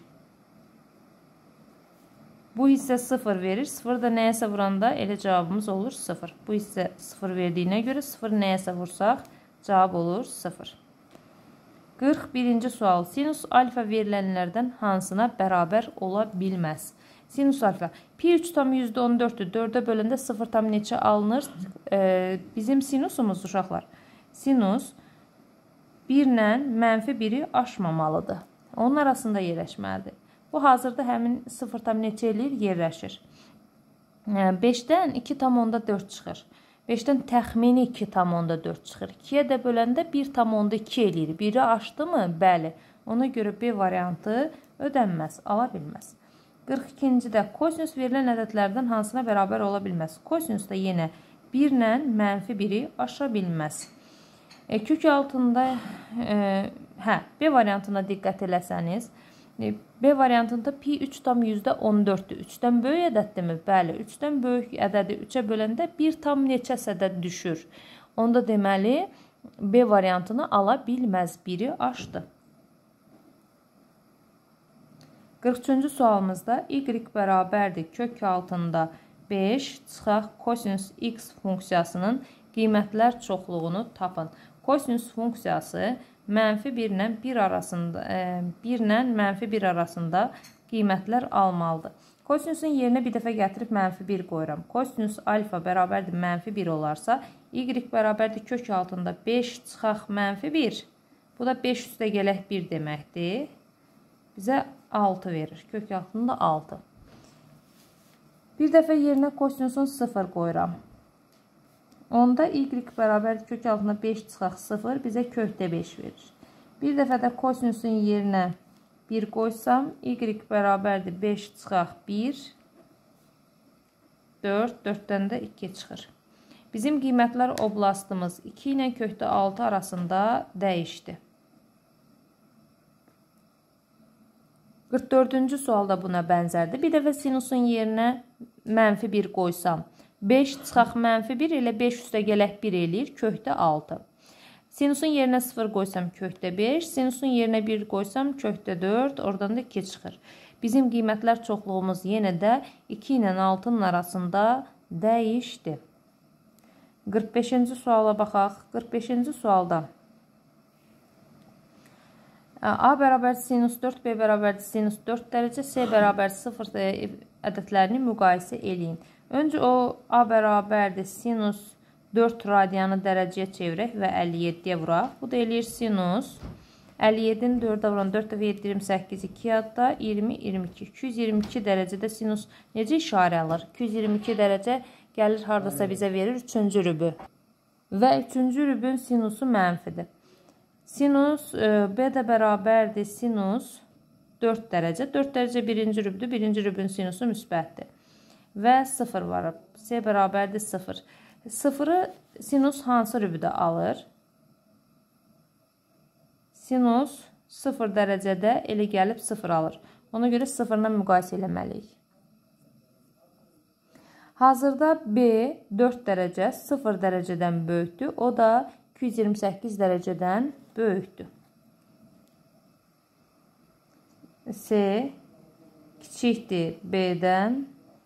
Bu hissə 0 verir. 0 da nəyəsə vuranda elə cavabımız olur 0. Bu hissə 0 verdiyinə görə 0 nəyəsə vursaq cavab olur 0. 41-ci sual. Sinus alfa verilənlərdən hansına bərabər ola bilməz? Sinus alfa. Pi 3 tam %14'dür. 4'ə böləndə 0 tam neçə alınır? Bizim sinusumuz uşaqlar. Sinus 1 ilə -1-i aşmamalıdır. Onun arasında yerləşməlidir. Bu hazırda həmin 0 tam neçə eləyir? Yerləşir. 5-dən 2,4 çıxır. 5-dən təxmini 2,4 çıxır. 2-yə də böləndə 1,2 eləyir. 1-i aşdı mı? Bəli. Ona görə B variantı ödənməz, ala bilməz. 42-də kosinus verilən ədədlərdən hansına bərabər ola bilməz? Kosinus da yenə 1 ilə -1-i aşa bilməz. Kök altında B variantına diqqət eləsəniz, B variantında pi 3,14-dür. 3-dən böyük ədəddirmi? Bəli, 3-dən böyük ədədi 3-ə böləndə 1 tam neçəsə də düşür. Onda deməli, B variantını ala bilməz, 1-i aşdı. 43-cü sualımızda y bərabərdir kök altında 5 çıxaq kosinus x funksiyasının qiymətlər çoxluğunu tapın. Kosinus funksiyası -1 ilə 1 arasında 1 ilə -1 arasında qiymətlər almalıdır. Kosinusun yerinə bir dəfə gətirib -1 qoyuram. Kosinus alfa bərabərdir -1 olarsa, y bərabərdir kök altında 5 çıxaq -1. Bu da 5 üstə gələk 1 deməkdir. Bizə 6 verir. Kök altında 6. Bir dəfə yerinə kosinusun 0 qoyuram. Onda y bərabər kök altında 5 çıxaq 0 bizə kökdə 5 verir. Bir dəfə də kosinusun yerinə 1 qoysam, y bərabərdir 5 çıxaq 1, 4, 4-dən də 2 çıxır. Bizim qiymətlər oblastımız 2 ilə kökdə 6 arasında dəyişdi. 44-cü sualda buna bənzərdir. Bir dəfə sinusun yerinə -1 qoysam, 5 çıxaq -1 ilə 5 üstə gələk 1 eləyir, kökdə 6. Sinusun yerinə 0 qoysam, kökdə 5, sinusun yerinə 1 qoysam, kökdə 4, oradan da 2 çıxır. Bizim qiymətlər çoxluğumuz yenə də 2 ilə 6-nın arasında dəyişdi. 45-ci suala baxaq. 45-ci sualda A bərabər sinus 4, B bərabər sinus 4 dərəcə, C bərabər 0 ədədlərini müqayisə eləyin. Öncə o A bərabərdir sinus 4 radiyanı dərəcəyə çevirək və 57-yə vuraq. Bu da eləyir sinus 57-ni 4-ə vuran 4 dəfə 7, 28, 2 yadda 20, 22. 222 dərəcədə sinus necə işarə alır? 222 dərəcə gəlir haradasa bizə verir 3-cü rübü. Və 3-cü rübün sinusu mənfidir. Sinus B də bərabərdir sinus 4 dərəcə. 4 dərəcə 1-ci rübdür. 1-ci rübün sinusu müsbətdir. Və 0 var. C bərabərdir 0. 0-ı sinus hansı rübüdə alır? Sinus 0 dərəcədə elə gəlib 0 alır. Ona görə 0-la müqayisə eləməliyik. Hazırda B 4 dərəcə 0 dərəcədən böyükdür. O da 228 dərəcədən böyükdür. C kiçikdir B-dən.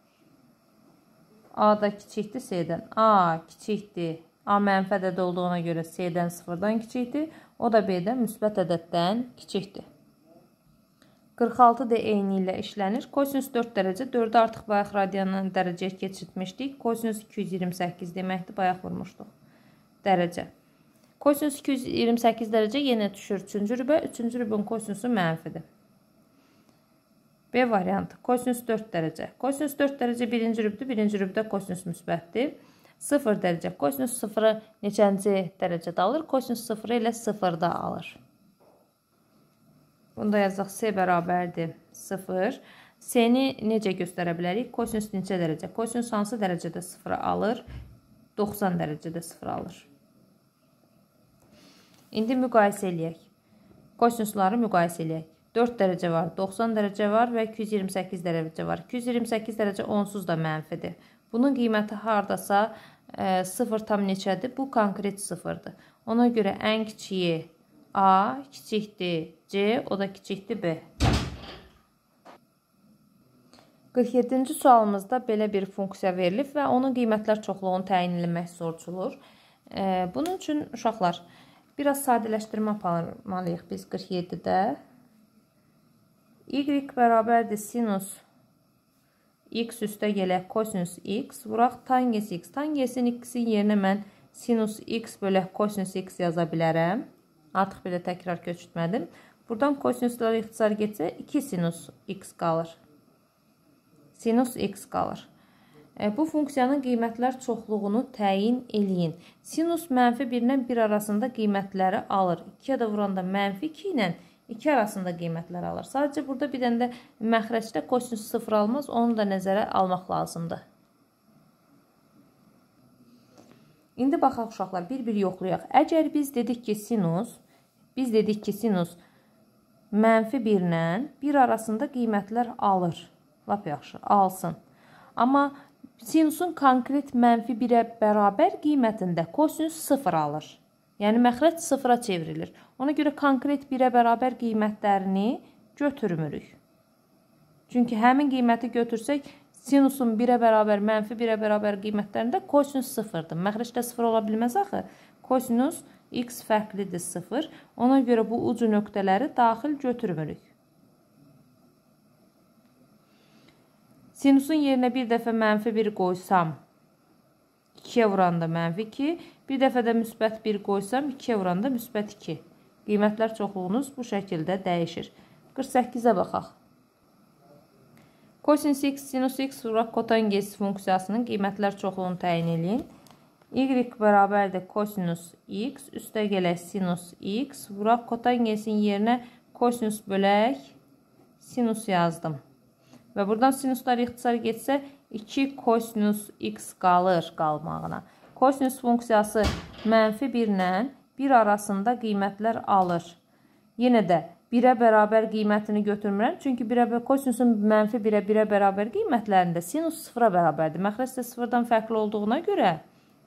A da kiçikdir C-dən. A kiçikdir. A mənfi ədəd olduğuna görə C-dən 0-dan kiçikdir. O da B-dən müsbət ədəddən kiçikdir. 46 da eyni ilə işlənir. Kosinus 4 dərəcə. 4-ü artıq bayaq radiyanın dərəcəyə keçirtmişdik. Kosinus 228 deməkdir. Bayaq vurmuşduq. Dərəcə. Kosinus 228 dərəcə yenə düşür 3-cü rübə. 3-cü rübün kosinusu mənfidir. B variantı. Kosinus 4 dərəcə. Kosinus 4 dərəcə 1-ci rübdür. 1-ci rübdə kosinus müsbətdir. 0 dərəcə. Kosinus 0-ı neçənci dərəcədə alır? Kosinus 0 ilə 0-da alır. Bunda yazaq C bərabərdir 0. C-ni necə göstərə bilərik? Kosinus neçə dərəcə? Kosinus hansı dərəcədə 0 alır? 90 dərəcədə 0 alır. İndi müqayisə eləyək. Kosinusları müqayisə eləyək. 4 dərəcə var, 90 dərəcə var və 228 dərəcə var. 228 dərəcə onsuz da mənfidir. Bunun qiyməti haradasa 0 tam neçədir? Bu konkret 0-dır. Ona görə ən kiçiyi A kiçikdir C, o da kiçikdir B. 47-ci sualımızda belə bir funksiya verilib və onun qiymətlər çoxluğunu təyin etmək soruşulur. Bunun üçün uşaqlar biraz sadələşdirmə aparmalıyıq biz 47-də. Y bərabərdir sinus x üstə gələk kosinus x vuraq tangens x. Tangensin x-in yerinə mən sinus x bölək kosinus x yaza bilərəm. Artıq belə təkrar köçürtmədim. Buradan kosinuslar ixtisar getsə 2 sinus x qalır. Sinus x qalır. Bu funksiyanın qiymətlər çoxluğunu təyin eləyin. Sinus -1 ilə 1 arasında qiymətləri alır. 2-yə də vuranda -2 ilə 2 arasında qiymətlər alır. Sadəcə burada bir dənə də məxrəcdə kosinus 0 almaz. Onu da nəzərə almaq lazımdır. İndi baxaq uşaqlar, bir-bir yoxlayaq. Əgər biz dedik ki, sinus -1 ilə 1 arasında qiymətlər alır. Lap yaxşı, alsın. Amma sinusun konkret -1-ə bərabər qiymətində kosinus 0 alır. Yəni, məxrəc 0-a çevrilir. Ona görə konkret 1-ə bərabər qiymətlərini götürmürük. Çünki həmin qiyməti götürsək, sinusun 1-ə bərabər, -1-ə bərabər qiymətlərində kosinus 0-dır. Məxrəcdə 0 ola bilməz axı. Kosinus x fərqlidir 0. Ona görə bu ucu nöqtələri daxil götürmürük. Sinusun yerinə bir dəfə -1 qoysam, 2-yə vuranda -2, bir dəfə də müsbət 1 qoysam, 2-yə vuranda müsbət 2. Qiymətlər çoxluğunuz bu şəkildə dəyişir. 48-ə baxaq. Kosinus x, sinus x vuraq kotanges funksiyasının qiymətlər çoxluğunu təyin edin. Y bərabərdir kosinus x, üstə gələk sinus x, vuraq kotangesin yerinə kosinus bölək sinus yazdım. Və buradan sinuslar ixtisar getsə 2 kosinus x qalır qalmağına. Kosinus funksiyası -1 ilə 1 arasında qiymətlər alır. Yenə də 1-ə bərabər qiymətini götürmürəm. Çünki kosinusun -1-ə 1-ə bərabər qiymətlərində sinus 0-a bərabərdir. Məxrəc də 0-dan fərqli olduğuna görə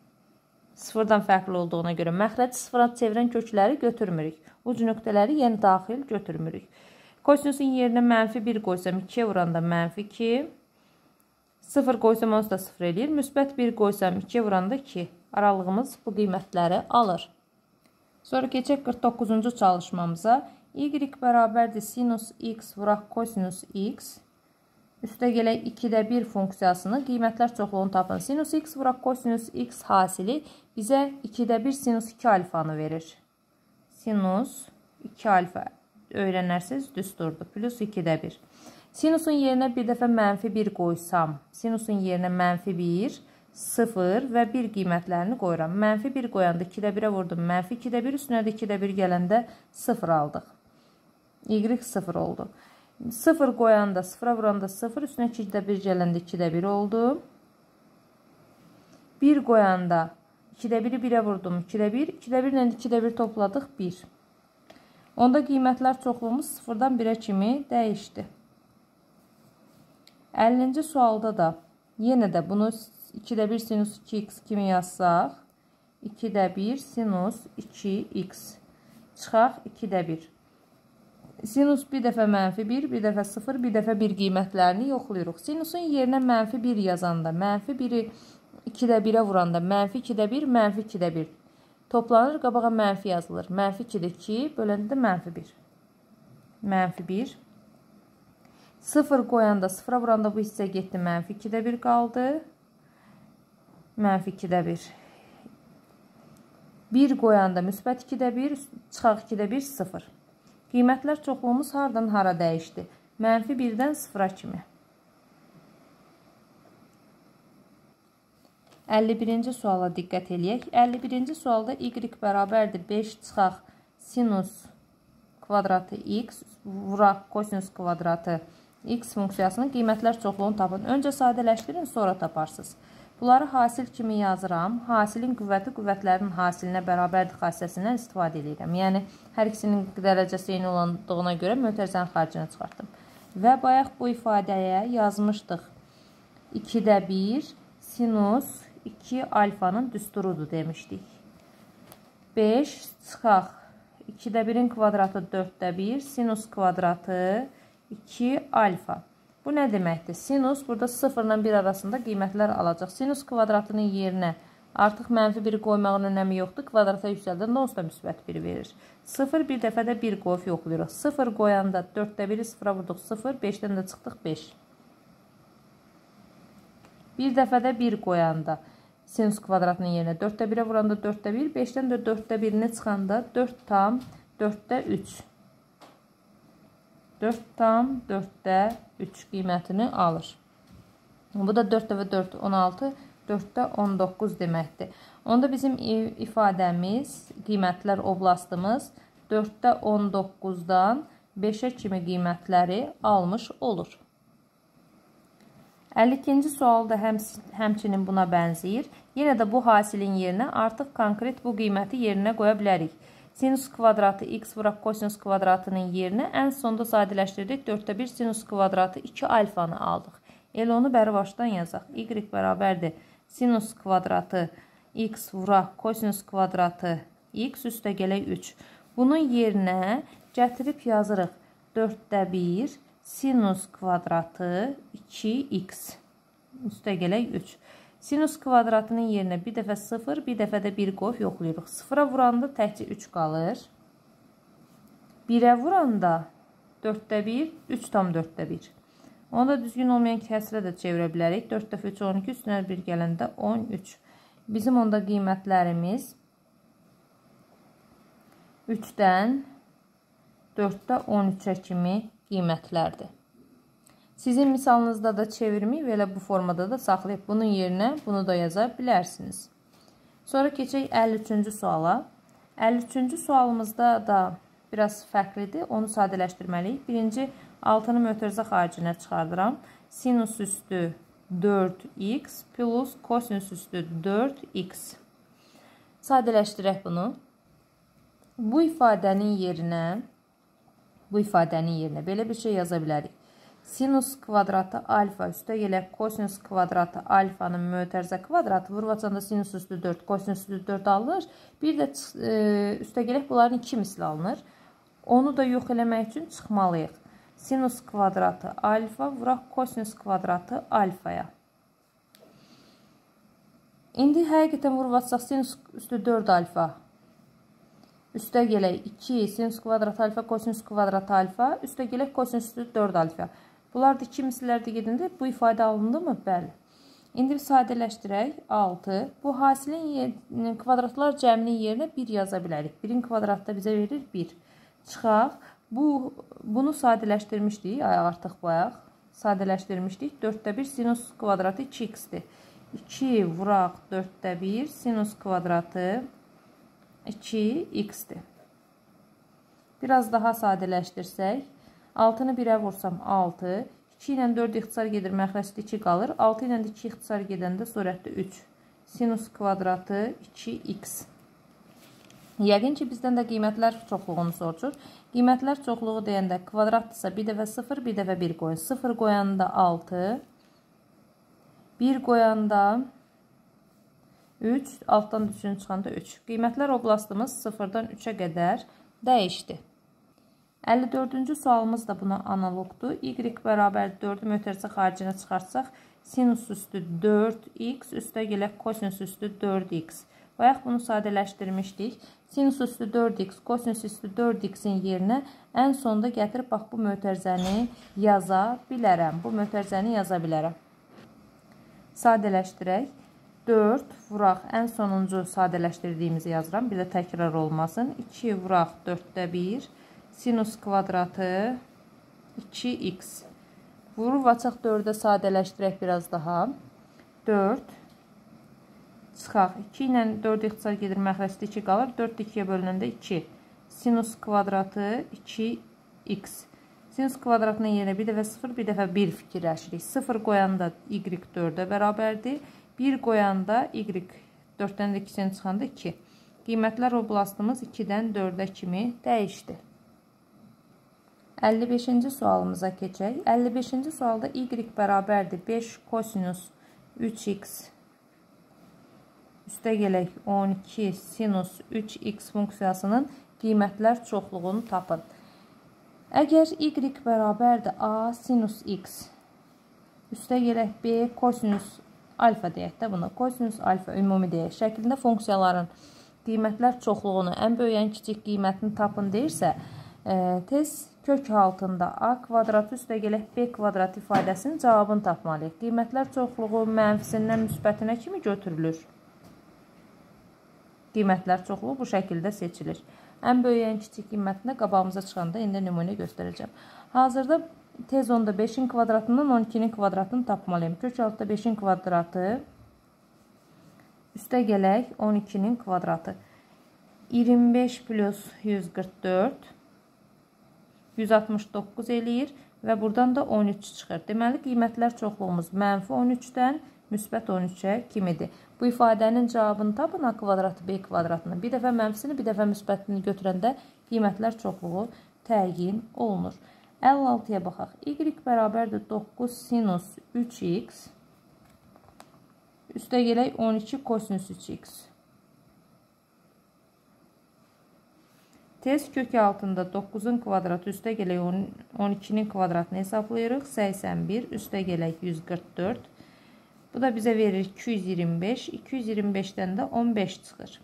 məxrəc 0-a çevirən kökləri götürmürük. Uc nöqtələri yenə daxil götürmürük. Kosinusun yerinə -1 qoysam 2-yə vuranda -2. 0 qoysam onu da 0 eləyir. Müsbət 1 qoysam 2-yə vuranda 2. Aralığımız bu qiymətləri alır. Sonra keçək 49-cu çalışmamıza. Y bərabərdir sinus x vuraq kosinus x. Üstə gələk 2-də 1 funksiyasını qiymətlər çoxluğunu tapın. Sinus x vuraq kosinus x hasili bizə 2-də 1 sinus 2 alfanı verir. Sinus 2 alfa öyrənərsiniz düsturdur. Plus 2-də 1. Sinusun yerinə bir dəfə -1 qoysam, sinusun yerinə -1, 0 və 1 qiymətlərini qoyuram. -1 qoyanda 2-də 1-ə vurdum. -2-də 1 üstünə də 2-də 1 gələndə 0 aldıq. Y 0 oldu. 0 qoyanda, 0-a vuranda 0, üstünə 2-də 1 gələndə 2-də 1 oldu. 1 qoyanda 2-də 1-i 1-ə vurdum. 2-də 1, 2-də 1 ilə 2-də 1 topladıq 1. Onda qiymətlər çoxluğumuz 0-dan 1-ə kimi dəyişdi. 50-ci sualda da yenə də bunu 2-də 1 sinus 2x kimi yazsaq, 2-də 1 sinus 2x çıxaq 2-də 1. Sinus bir dəfə -1, bir dəfə 0, bir dəfə 1 qiymətlərini yoxlayırıq. Sinusun yerinə -1 yazanda, -1-i 2-də 1-ə vuranda, -2-də 1, -2-də 1 toplanır, qabağa mənfi yazılır. -2-də 2, böləndə -1. -1. 0 qoyanda, 0-a vuranda bu hissə getdi, -2-də 1 qaldı. -2-də 1. 1 qoyanda müsbət 2-də 1, çıxaq 2-də 1, 0. Qiymətlər çoxluğumuz hardan hara dəyişdi? -1-dən 0-a kimi. 51-ci suala diqqət eləyək. 51-ci sualda y bərabərdir 5 çıxaq sinus kvadratı x vuraq kosinus kvadratı x funksiyasının qiymətlər çoxluğunu tapın. Öncə sadələşdirin, sonra taparsınız. Bunları hasil kimi yazıram. Hasilin qüvvəti qüvvətlərin hasilinə bərabərdir xassəsindən istifadə edirəm. Yəni, hər ikisinin dərəcəsi eyni olandığına görə mötərizənin xaricini çıxartdım. Və bayaq bu ifadəyə yazmışdıq. 2-də 1 sinus 2 alfanın düsturudur demişdik. 5 çıxaq 2-də 1-in kvadratı 4-də 1 sinus kvadratı 2 alfa. Bu nə deməkdir? Sinus burada 0 ilə 1 arasında qiymətlər alacaq. Sinus kvadratının yerinə artıq -1 qoymağın önəmi yoxdur. Kvadrata yüksəldən onsuz da müsbət 1 verir. 0 bir dəfə də 1 qoyub yoxlayırıq. 0 qoyanda 4-də 1-i 0-a vurduq 0, 5-dən də çıxdıq 5. Bir dəfə də 1 qoyanda sinus kvadratının yerinə 4-də 1-ə vuranda 4-də 1, 5-dən də 4-də 1-ini çıxanda 4 tam 4-də 3. 4 tam 4-də 3 qiymətini alır. Bu da 4 dəfə 4, 16, 4-də 19 deməkdir. Onda bizim ifadəmiz, qiymətlər oblastımız 4-də 19-dan 5-ə kimi qiymətləri almış olur. 52-ci sual da həmçinin buna bənzəyir. Yenə də bu hasilin yerinə artıq konkret bu qiyməti yerinə qoya bilərik. Sinus kvadratı x vuraq kosinus kvadratının yerinə ən sonda sadələşdirdik. 4-də 1 sinus kvadratı 2 alfanı aldıq. Elə onu bəri başdan yazaq. Y bərabərdir. Sinus kvadratı x vuraq kosinus kvadratı x üstə gələk 3. Bunun yerinə gətirib yazırıq. 4-də 1 sinus kvadratı 2x üstə gələk 3. Sinus kvadratının yerinə bir dəfə 0, bir dəfə də 1 qoyub yoxlayırıq. 0-a vuranda təkcə 3 qalır. 1-ə vuranda 4-də 1, 3 tam 4-də 1. Onu da düzgün olmayan kəsrə də çevirə bilərik. 4 dəfə 3, 12, üstünə 1 gələndə 13. Bizim onda qiymətlərimiz 3-dən 4-də 13-ə kimi qiymətlərdir. Sizin misalınızda da çevirməyib, elə bu formada da saxlayıb bunun yerinə bunu da yaza bilərsiniz. Sonra keçək 53-cü suala. 53-cü sualımızda da biraz fərqlidir. Onu sadələşdirməliyik. Birinci 6-nı mötərizə xaricinə çıxardıram. Sinus üstü 4x plus kosinus üstü 4x. Sadələşdirək bunu. Bu ifadənin yerinə belə bir şey yaza bilərik. Sinus kvadratı alfa üstə gələk kosinus kvadratı alfanın mötərizə kvadratı vurvacanda sinus üstü 4, kosinus üstü 4 alınır. Bir də üstə gələk bunların 2 misli alınır. Onu da yox eləmək üçün çıxmalıyıq. Sinus kvadratı alfa vuraq kosinus kvadratı alfaya. İndi həqiqətən vurvacaq sinus üstü 4 alfa. Üstə gələk 2 sinus kvadratı alfa, kosinus kvadratı alfa, üstə gələk kosinus üstü 4 alfa. Bunlar da 2 misillərdə gedəndə bu ifadə alındı mı? Bəli. İndi sadələşdirək 6. Bu hasilin kvadratlar cəminin yerinə 1 yaza bilərik. 1-in kvadratda bizə verir 1. Çıxaq. Bunu sadələşdirmişdik. Artıq bayaq sadələşdirmişdik. 4-də 1 sinus kvadratı 2x-dir. 2 vuraq 4-də 1 sinus kvadratı 2x-dir. Biraz daha sadələşdirsək, 6-nı 1-ə vursam 6, 2 ilə 4 ixtisar gedir, məxrəcdə 2 qalır. 6 ilə 2 ixtisar gedəndə surətdə 3. Sinus kvadratı 2x. Yəqin ki, bizdən də qiymətlər çoxluğunu soruşur. Qiymətlər çoxluğu deyəndə kvadratdırsa bir dəfə 0, bir dəfə 1 qoyun. 0 qoyanda 6, 1 qoyanda 3, altdan düşün çıxanda 3. Qiymətlər oblastımız 0-dan 3-ə qədər dəyişdi. 54-cü sualımız da buna analogdur. Y bərabər 4-ü mötərizə xaricinə çıxarsaq, sinus üstü 4x üstə gələk kosinus üstü 4x. Bayaq bunu sadələşdirmişdik. Sinus üstü 4x, kosinus üstü 4x-in yerinə ən sonda gətirib bax bu mötərizəni yaza bilərəm. Bu mötərizəni yaza bilərəm. Sadələşdirək. 4 vuraq ən sonuncu sadələşdirdiyimizi yazıram. Bir də təkrar olmasın. 2 vuraq 4-də 1 sinus kvadratı 2x. Vurub açaq 4-ə sadələşdirək biraz daha. 4 çıxaq. 2 ilə 4 ixtisar gedir, məxrəcdə 2 qalır. 4 2-yə bölünəndə 2. Sinus kvadratı 2x. Sinus kvadratının yerinə bir dəfə 0, bir dəfə 1 fikirləşirik. 0 qoyanda y 4-ə bərabərdir. 1 qoyanda y 4-dən də 2-dən çıxanda 2. Qiymətlər oblastımız 2-dən 4-ə kimi dəyişdi. 55-ci sualımıza keçək. 55-ci sualda y bərabərdir 5 kosinus 3x üstə gələk 12 sinus 3x funksiyasının qiymətlər çoxluğunu tapın. Əgər y bərabərdir a sinus x üstə gələk b kosinus alfa deyək də buna. Kosinus alfa ümumi deyək. Şəklində funksiyaların qiymətlər çoxluğunu, ən böyük, ən kiçik qiymətini tapın deyirsə, tez kök altında a kvadratı üstə gələk b kvadrat ifadəsinin cavabını tapmalıyıq. Qiymətlər çoxluğu mənfisindən müsbətinə kimi götürülür. Qiymətlər çoxluğu bu şəkildə seçilir. Ən böyük, ən kiçik qiymətini qabağımıza çıxanda indi nümunə göstərəcəm. Hazırda tez onda 5-in kvadratından 12-nin kvadratını tapmalıyım. Kök altda 5-in kvadratı üstə gələk 12-nin kvadratı. 25 plus 144 169 eləyir və buradan da 13 çıxır. Deməli, qiymətlər çoxluğumuz mənfi 13-dən müsbət 13-ə kimidir. Bu ifadənin cavabını tapın, A kvadratı B kvadratını. Bir dəfə mənfisini, bir dəfə müsbətini götürəndə qiymətlər çoxluğu təyin olunur. 56-ya baxaq. Y bərabərdir 9 sinus 3x üstə gələk 12 kosinus 3x. Tez kök altında 9-un kvadratı üstə gələk 12-nin kvadratını hesablayırıq. 81 üstə gələk 144. Bu da bizə verir 225. 225-dən də 15 çıxır.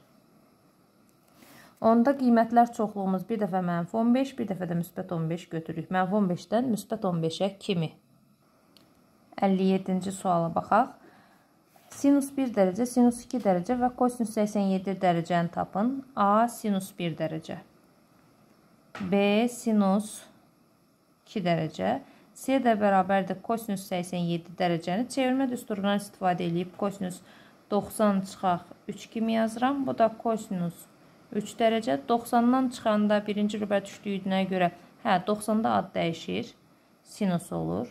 Onda qiymətlər çoxluğumuz bir dəfə mənfi 15, bir dəfə də müsbət 15 götürürük. Mənfi 15-dən müsbət 15-ə kimi? 57-ci suala baxaq. Sinus 1 dərəcə, sinus 2 dərəcə və kosinus 87 dərəcəni tapın. A sinus 1 dərəcə. B sinus 2 dərəcə. C də bərabərdir kosinus 87 dərəcəni. Çevirmə düsturundan istifadə edib kosinus 90 çıxaq 3 kimi yazıram. Bu da kosinus 3 dərəcə. 90-dan çıxanda birinci rübə düşdüyünə görə 90-da ad dəyişir. Sinus olur.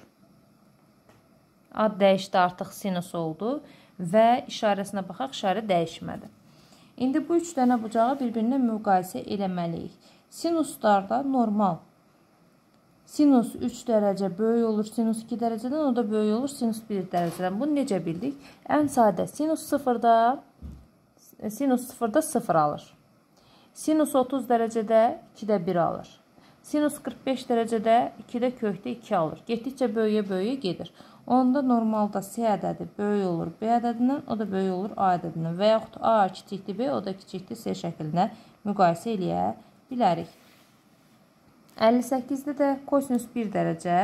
Ad dəyişdi, artıq sinus oldu. Və işarəsinə baxaq, işarə dəyişmədi. İndi bu 3 dənə bucağı bir-birinə müqayisə eləməliyik. Sinuslarda normal. Sinus 3 dərəcə böyük olur sinus 2 dərəcədən, o da böyük olur sinus 1 dərəcədən. Bunu necə bildik? Ən sadə sinus 0-da 0 alır. Sinus 30 dərəcədə 2-də 1 alır. Sinus 45 dərəcədə 2-də kökdə 2 alır. Getdikcə böyüyə gedir. Onda normalda C ədədi böyük olur B ədədindən, o da böyük olur A ədədindən. Və yaxud A kiçikdir B, o da kiçikdir C şəklində müqayisə eləyə bilərik. 58-də də kosinus 1 dərəcə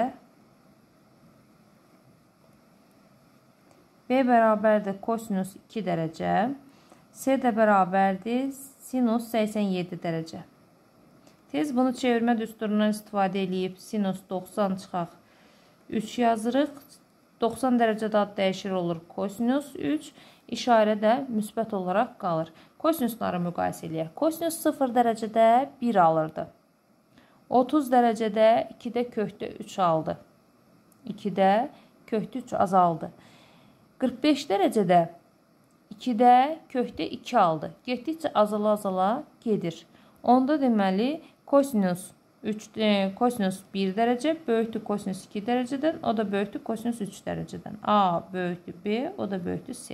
B bərabərdir kosinus 2 dərəcə, C də bərabərdir sinus 87 dərəcə. Tez bunu çevirmə düsturundan istifadə edib sinus 90 çıxaq 3 yazırıq. 90 dərəcədə ad dəyişir olur kosinus 3. İşarə də müsbət olaraq qalır. Kosinusları müqayisə eləyək. Kosinus 0 dərəcədə 1 alırdı. 30 dərəcədə 2-də kökdə 3 aldı. 2-də kökdə 3 azaldı. 45 dərəcədə 2-də kökdə 2 aldı. Getdikcə azala gedir. Onda deməli kosinus 1 dərəcə böyükdür kosinus 2 dərəcədən, o da böyükdür kosinus 3 dərəcədən. A böyükdür B, o da böyükdür C.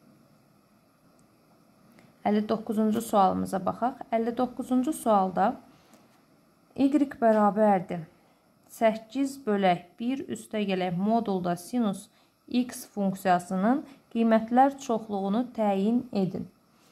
59-cu sualımıza baxaq. 59-cu sualda Y bərabərdir 8 bölək 1 üstə gələk modulda sinus x funksiyasının qiymətlər çoxluğunu təyin edin.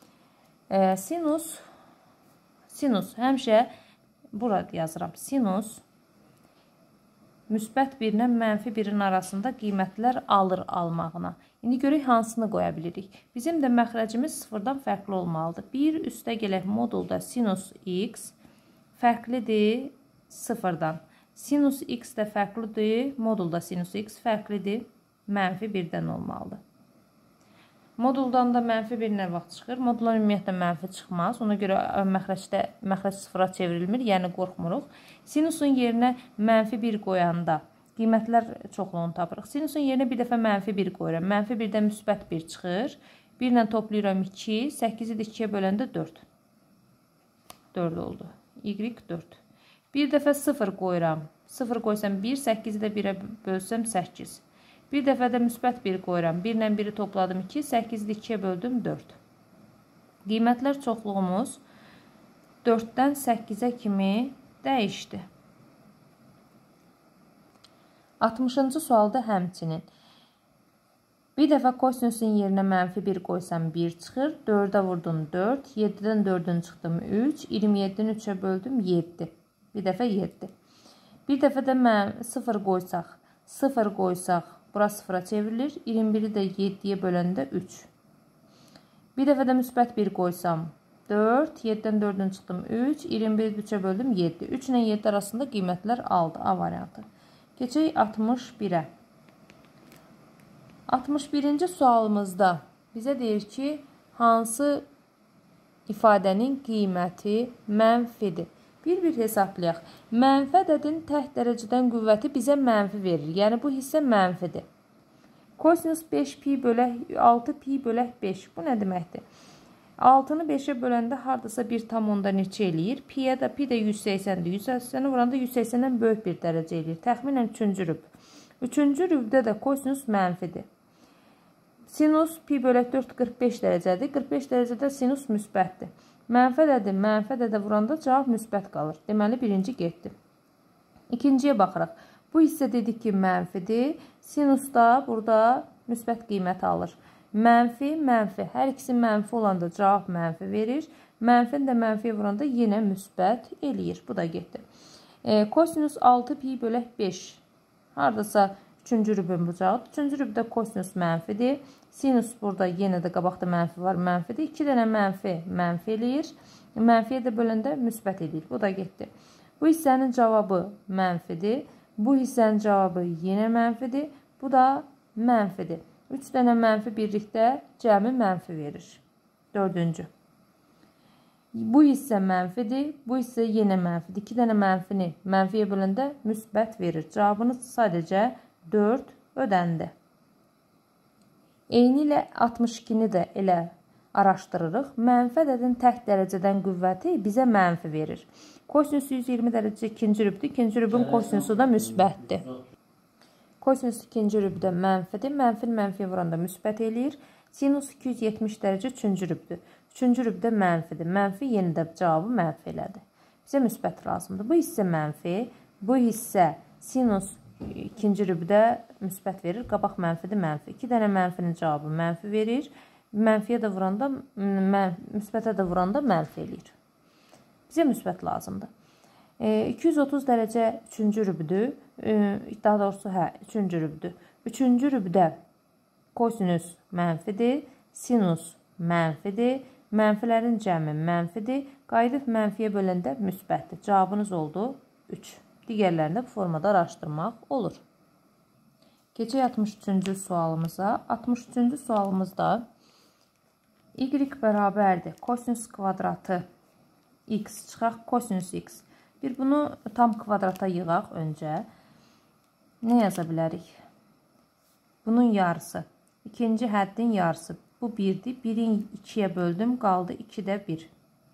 Sinus həmişə burada yazıram. Sinus müsbət 1-lə mənfi 1-in arasında qiymətlər alır almağına. İndi görək hansını qoya bilirik. Bizim də məxrəcimiz 0-dan fərqli olmalıdır. 1 üstə gələk modulda sinus x fərqlidir 0-dan. Sinus x də fərqlidir, modulda sinus x fərqlidir, mənfi 1-dən olmalıdır. Moduldan da mənfi 1 nə vaxt çıxır? Moduldan ümumiyyətlə mənfi çıxmaz. Ona görə məxrəc 0-a çevrilmir, yəni qorxmuruq. Sinusun yerinə mənfi 1 qoyanda qiymətlər çoxluğunu tapırıq. Sinusun yerinə bir dəfə mənfi 1 qoyuram. Mənfi 1-dən müsbət 1 çıxır. 1 ilə toplayıram 2, 8-i də 2-yə böləndə 4. 4 oldu. Y 4. Bir dəfə 0 qoyuram. 0 qoysam 1, 8-i də 1-ə bölsəm 8. Bir dəfə də müsbət 1 qoyuram. 1 ilə 1-i topladım 2, 8-i 2-yə böldüm 4. Qiymətlər çoxluğumuz 4-dən 8-ə kimi dəyişdi. 60-cı sualda həmçinin. Bir dəfə kosinusun yerinə mənfi 1 qoysam 1 çıxır. 4-ə vurdum 4. 7-dən 4-ün çıxdım 3. 27-ni 3-ə böldüm 7. Bir dəfə 7. Bir dəfə də 0 qoysaq. 0 qoysaq. Bura 0-a çevrilir. 21-i də 7-yə böləndə 3. Bir dəfə də müsbət 1 qoysam. 4, 7-dən 4-dən çıxdım 3, 21 3-ə böldüm 7. 3 ilə 7 arasında qiymətlər aldı. A variantı. Keçək 61-ə. 61-ci sualımızda bizə deyir ki, hansı ifadənin qiyməti mənfidir? Bir hesablayaq. Mənfi ədədin tək dərəcədən qüvvəti bizə mənfi verir. Yəni, bu hissə mənfidir. Kosinus 5pi bölək 6pi bölək 5. Bu nə deməkdir? 6-nı 5-ə böləndə haradasa 1,10 neçə eləyir? Pi də 180-dir. 180-i vuranda 180-dən böyük bir dərəcə eləyir. Təxminən 3-cü rüb. 3-cü rübdə də kosinus mənfidir. Sinus pi bölək 4 45 dərəcədir. 45 dərəcədə sinus müsbətdir. Mənfi ədədə vuranda cavab müsbət qalır. Deməli, birinci getdi. İkinciyə baxırıq. Bu hissə dedik ki, mənfidir. Sinus da burada müsbət qiymət alır. Mənfi. Hər ikisi mənfi olanda cavab mənfi verir. Mənfini də mənfiyə vuranda yenə müsbət eləyir. Bu da getdi. Kosinus 6pi bölək 5. Haradasa 3-cü rübün bucağı. 3-cü rübdə kosinus mənfidir. Sinus burada yenə də qabaqda mənfi var, mənfidir. 2 dənə mənfi eləyir. Mənfiyə də böləndə müsbət eləyir. Bu da getdi. Bu hissənin cavabı mənfidir. Bu hissənin cavabı yenə mənfidir. Bu da mənfidir. 3 dənə mənfi birlikdə cəmi mənfi verir. 4-cü. Bu hissə mənfidir. Bu hissə yenə mənfidir. 2 dənə mənfini mənfiyə böləndə müsbət verir. Cavabınız sadəcə 4 ödəndi. Eyni ilə 62-ni də elə araşdırırıq. Mənfi ədədin tək dərəcədən qüvvəti bizə mənfi verir. Kosinus 120 dərəcə ikinci rübdür. İkinci rübün kosinusu da müsbətdir. Kosinus ikinci rübdə mənfidir. Mənfini mənfiyə vuranda müsbət eləyir. Sinus 270 dərəcə üçüncü rübdür. Üçüncü rübdə mənfidir. Mənfi yenə də cavabı mənfi elədi. Bizə müsbət lazımdır. Bu hissə mənfi. Bu hissə sinus ikinci rübdə müsbət verir. Qabaq mənfidir, mənfi. 2 dənə mənfinin cavabı mənfi verir. Mənfiyə də vuranda, müsbətə də vuranda mənfi eləyir. Bizə müsbət lazımdır. 230 dərəcə 3-cü rübdür. Daha doğrusu, 3-cü rübdür. 3-cü rübdə kosinus mənfidir. Sinus mənfidir. Mənfilərin cəmi mənfidir. Qayıdıb mənfiyə böləndə müsbətdir. Cavabınız oldu 3. Digərlərini bu formada araşdırmaq olur. Keçək 63-cü sualımıza. 63-cü sualımızda y bərabərdir. Kosinus kvadratı x çıxaq kosinus x. Bir bunu tam kvadrata yığaq öncə. Nə yaza bilərik? Bunun yarısı. İkinci həddin yarısı. Bu 1'dir. 1'i 2'yə böldüm. Qaldı 2'də 1.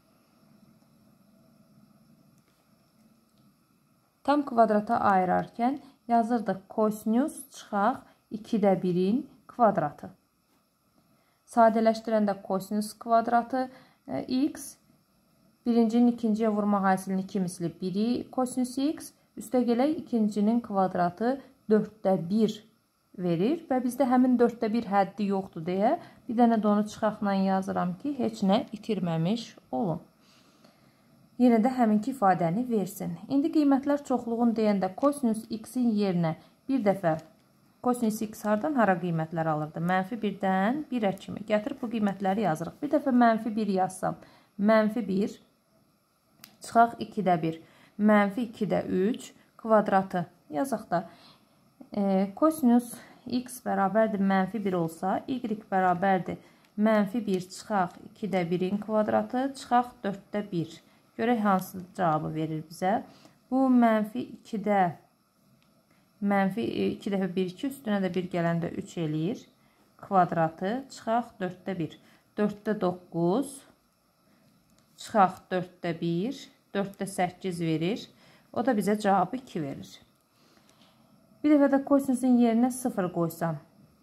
Tam kvadrata ayırarkən yazırdıq kosinus çıxaq 2'də 1'in kvadratı. Sadələşdirəndə kosinus kvadratı x, birincinin ikinciyə vurma hasilinin 2 misli 1'i kosinus x, üstə gələk ikincinin kvadratı 4'də 1 verir və bizdə həmin 4'də 1 həddi yoxdur deyə bir dənə də onu çıxaqla yazıram ki, heç nə itirməmiş olun. Yenə də həminki ifadəni versin. İndi qiymətlər çoxluğun deyəndə kosinus x-in yerinə bir dəfə kosinus x hardan hara qiymətlər alırdı? Mənfi 1-dən 1'ə kimi. Gətirib bu qiymətləri yazırıq. Bir dəfə mənfi 1 yazsam, mənfi 1 çıxaq 2'də 1. Mənfi 2'də 3 kvadratı yazaq da. Kosinus x bərabərdir mənfi 1 olsa, y bərabərdir mənfi 1 çıxaq 2'də 1'in kvadratı çıxaq 4'də 1. Görək hansı cavabı verir bizə. Bu mənfi 2'də mənfi 2 dəfə 1 2 üstünə də 1 gələndə 3 eləyir. Kvadratı çıxaq 4'də 1. 4'də 9 çıxaq 4'də 1. 4'də 8 verir. O da bizə cavabı 2 verir. Bir dəfə də kosinusun yerinə 0 qoysam.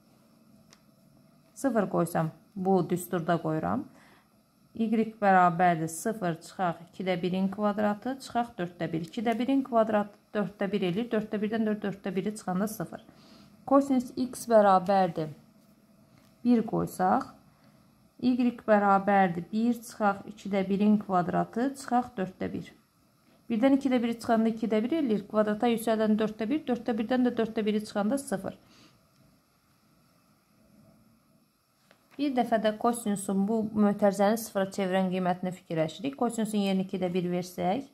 0 qoysam bu düsturda qoyuram. Y bərabərdir 0 çıxaq 2'də 1'in kvadratı çıxaq 4'də 1. 2'də 1'in kvadratı 4'də 1 eləyir. 4'də 1'dən 4'də 1'i çıxanda 0. Kosinus x bərabərdir 1 qoysaq. Y bərabərdir 1 çıxaq 2'də 1'in kvadratı çıxaq 4'də 1. 1'dən 2'də 1'i çıxanda 2'də 1 eləyir. Kvadrata yüksəldən 4'də 1. 4'də 1'dən də 4'də 1'i çıxanda 0. Bir dəfə də kosinusun bu mötərizəni sıfıra çevirən qiymətini fikirləşirik. Kosinusun yerini 2-də 1 versək,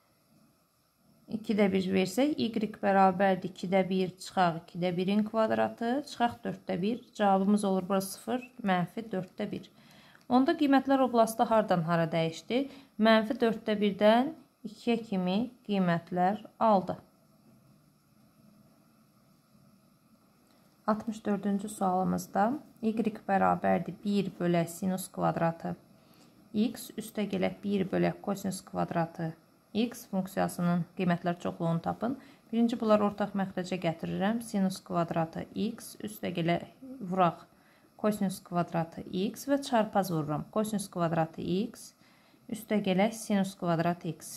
2-də 1 versək, y bərabərdir 2-də 1 çıxaq 2-də 1-in kvadratı, çıxaq 4-də 1. Cavabımız olur burası 0, mənfi 4-də 1. Onda qiymətlər oblasında hardan hara dəyişdi? Mənfi 4-də 1-dən 2-yə kimi qiymətlər aldı. 64-cü sualımızda y bərabərdir 1 bölək sinus kvadratı x üstə gələk 1 bölək kosinus kvadratı x funksiyasının qiymətlər çoxluğunu tapın. Birinci bunlar ortaq məxrəcə gətirirəm. Sinus kvadratı x üstə gələk vuraq kosinus kvadratı x və çarpaz vururam. Kosinus kvadratı x üstə gələk sinus kvadratı x.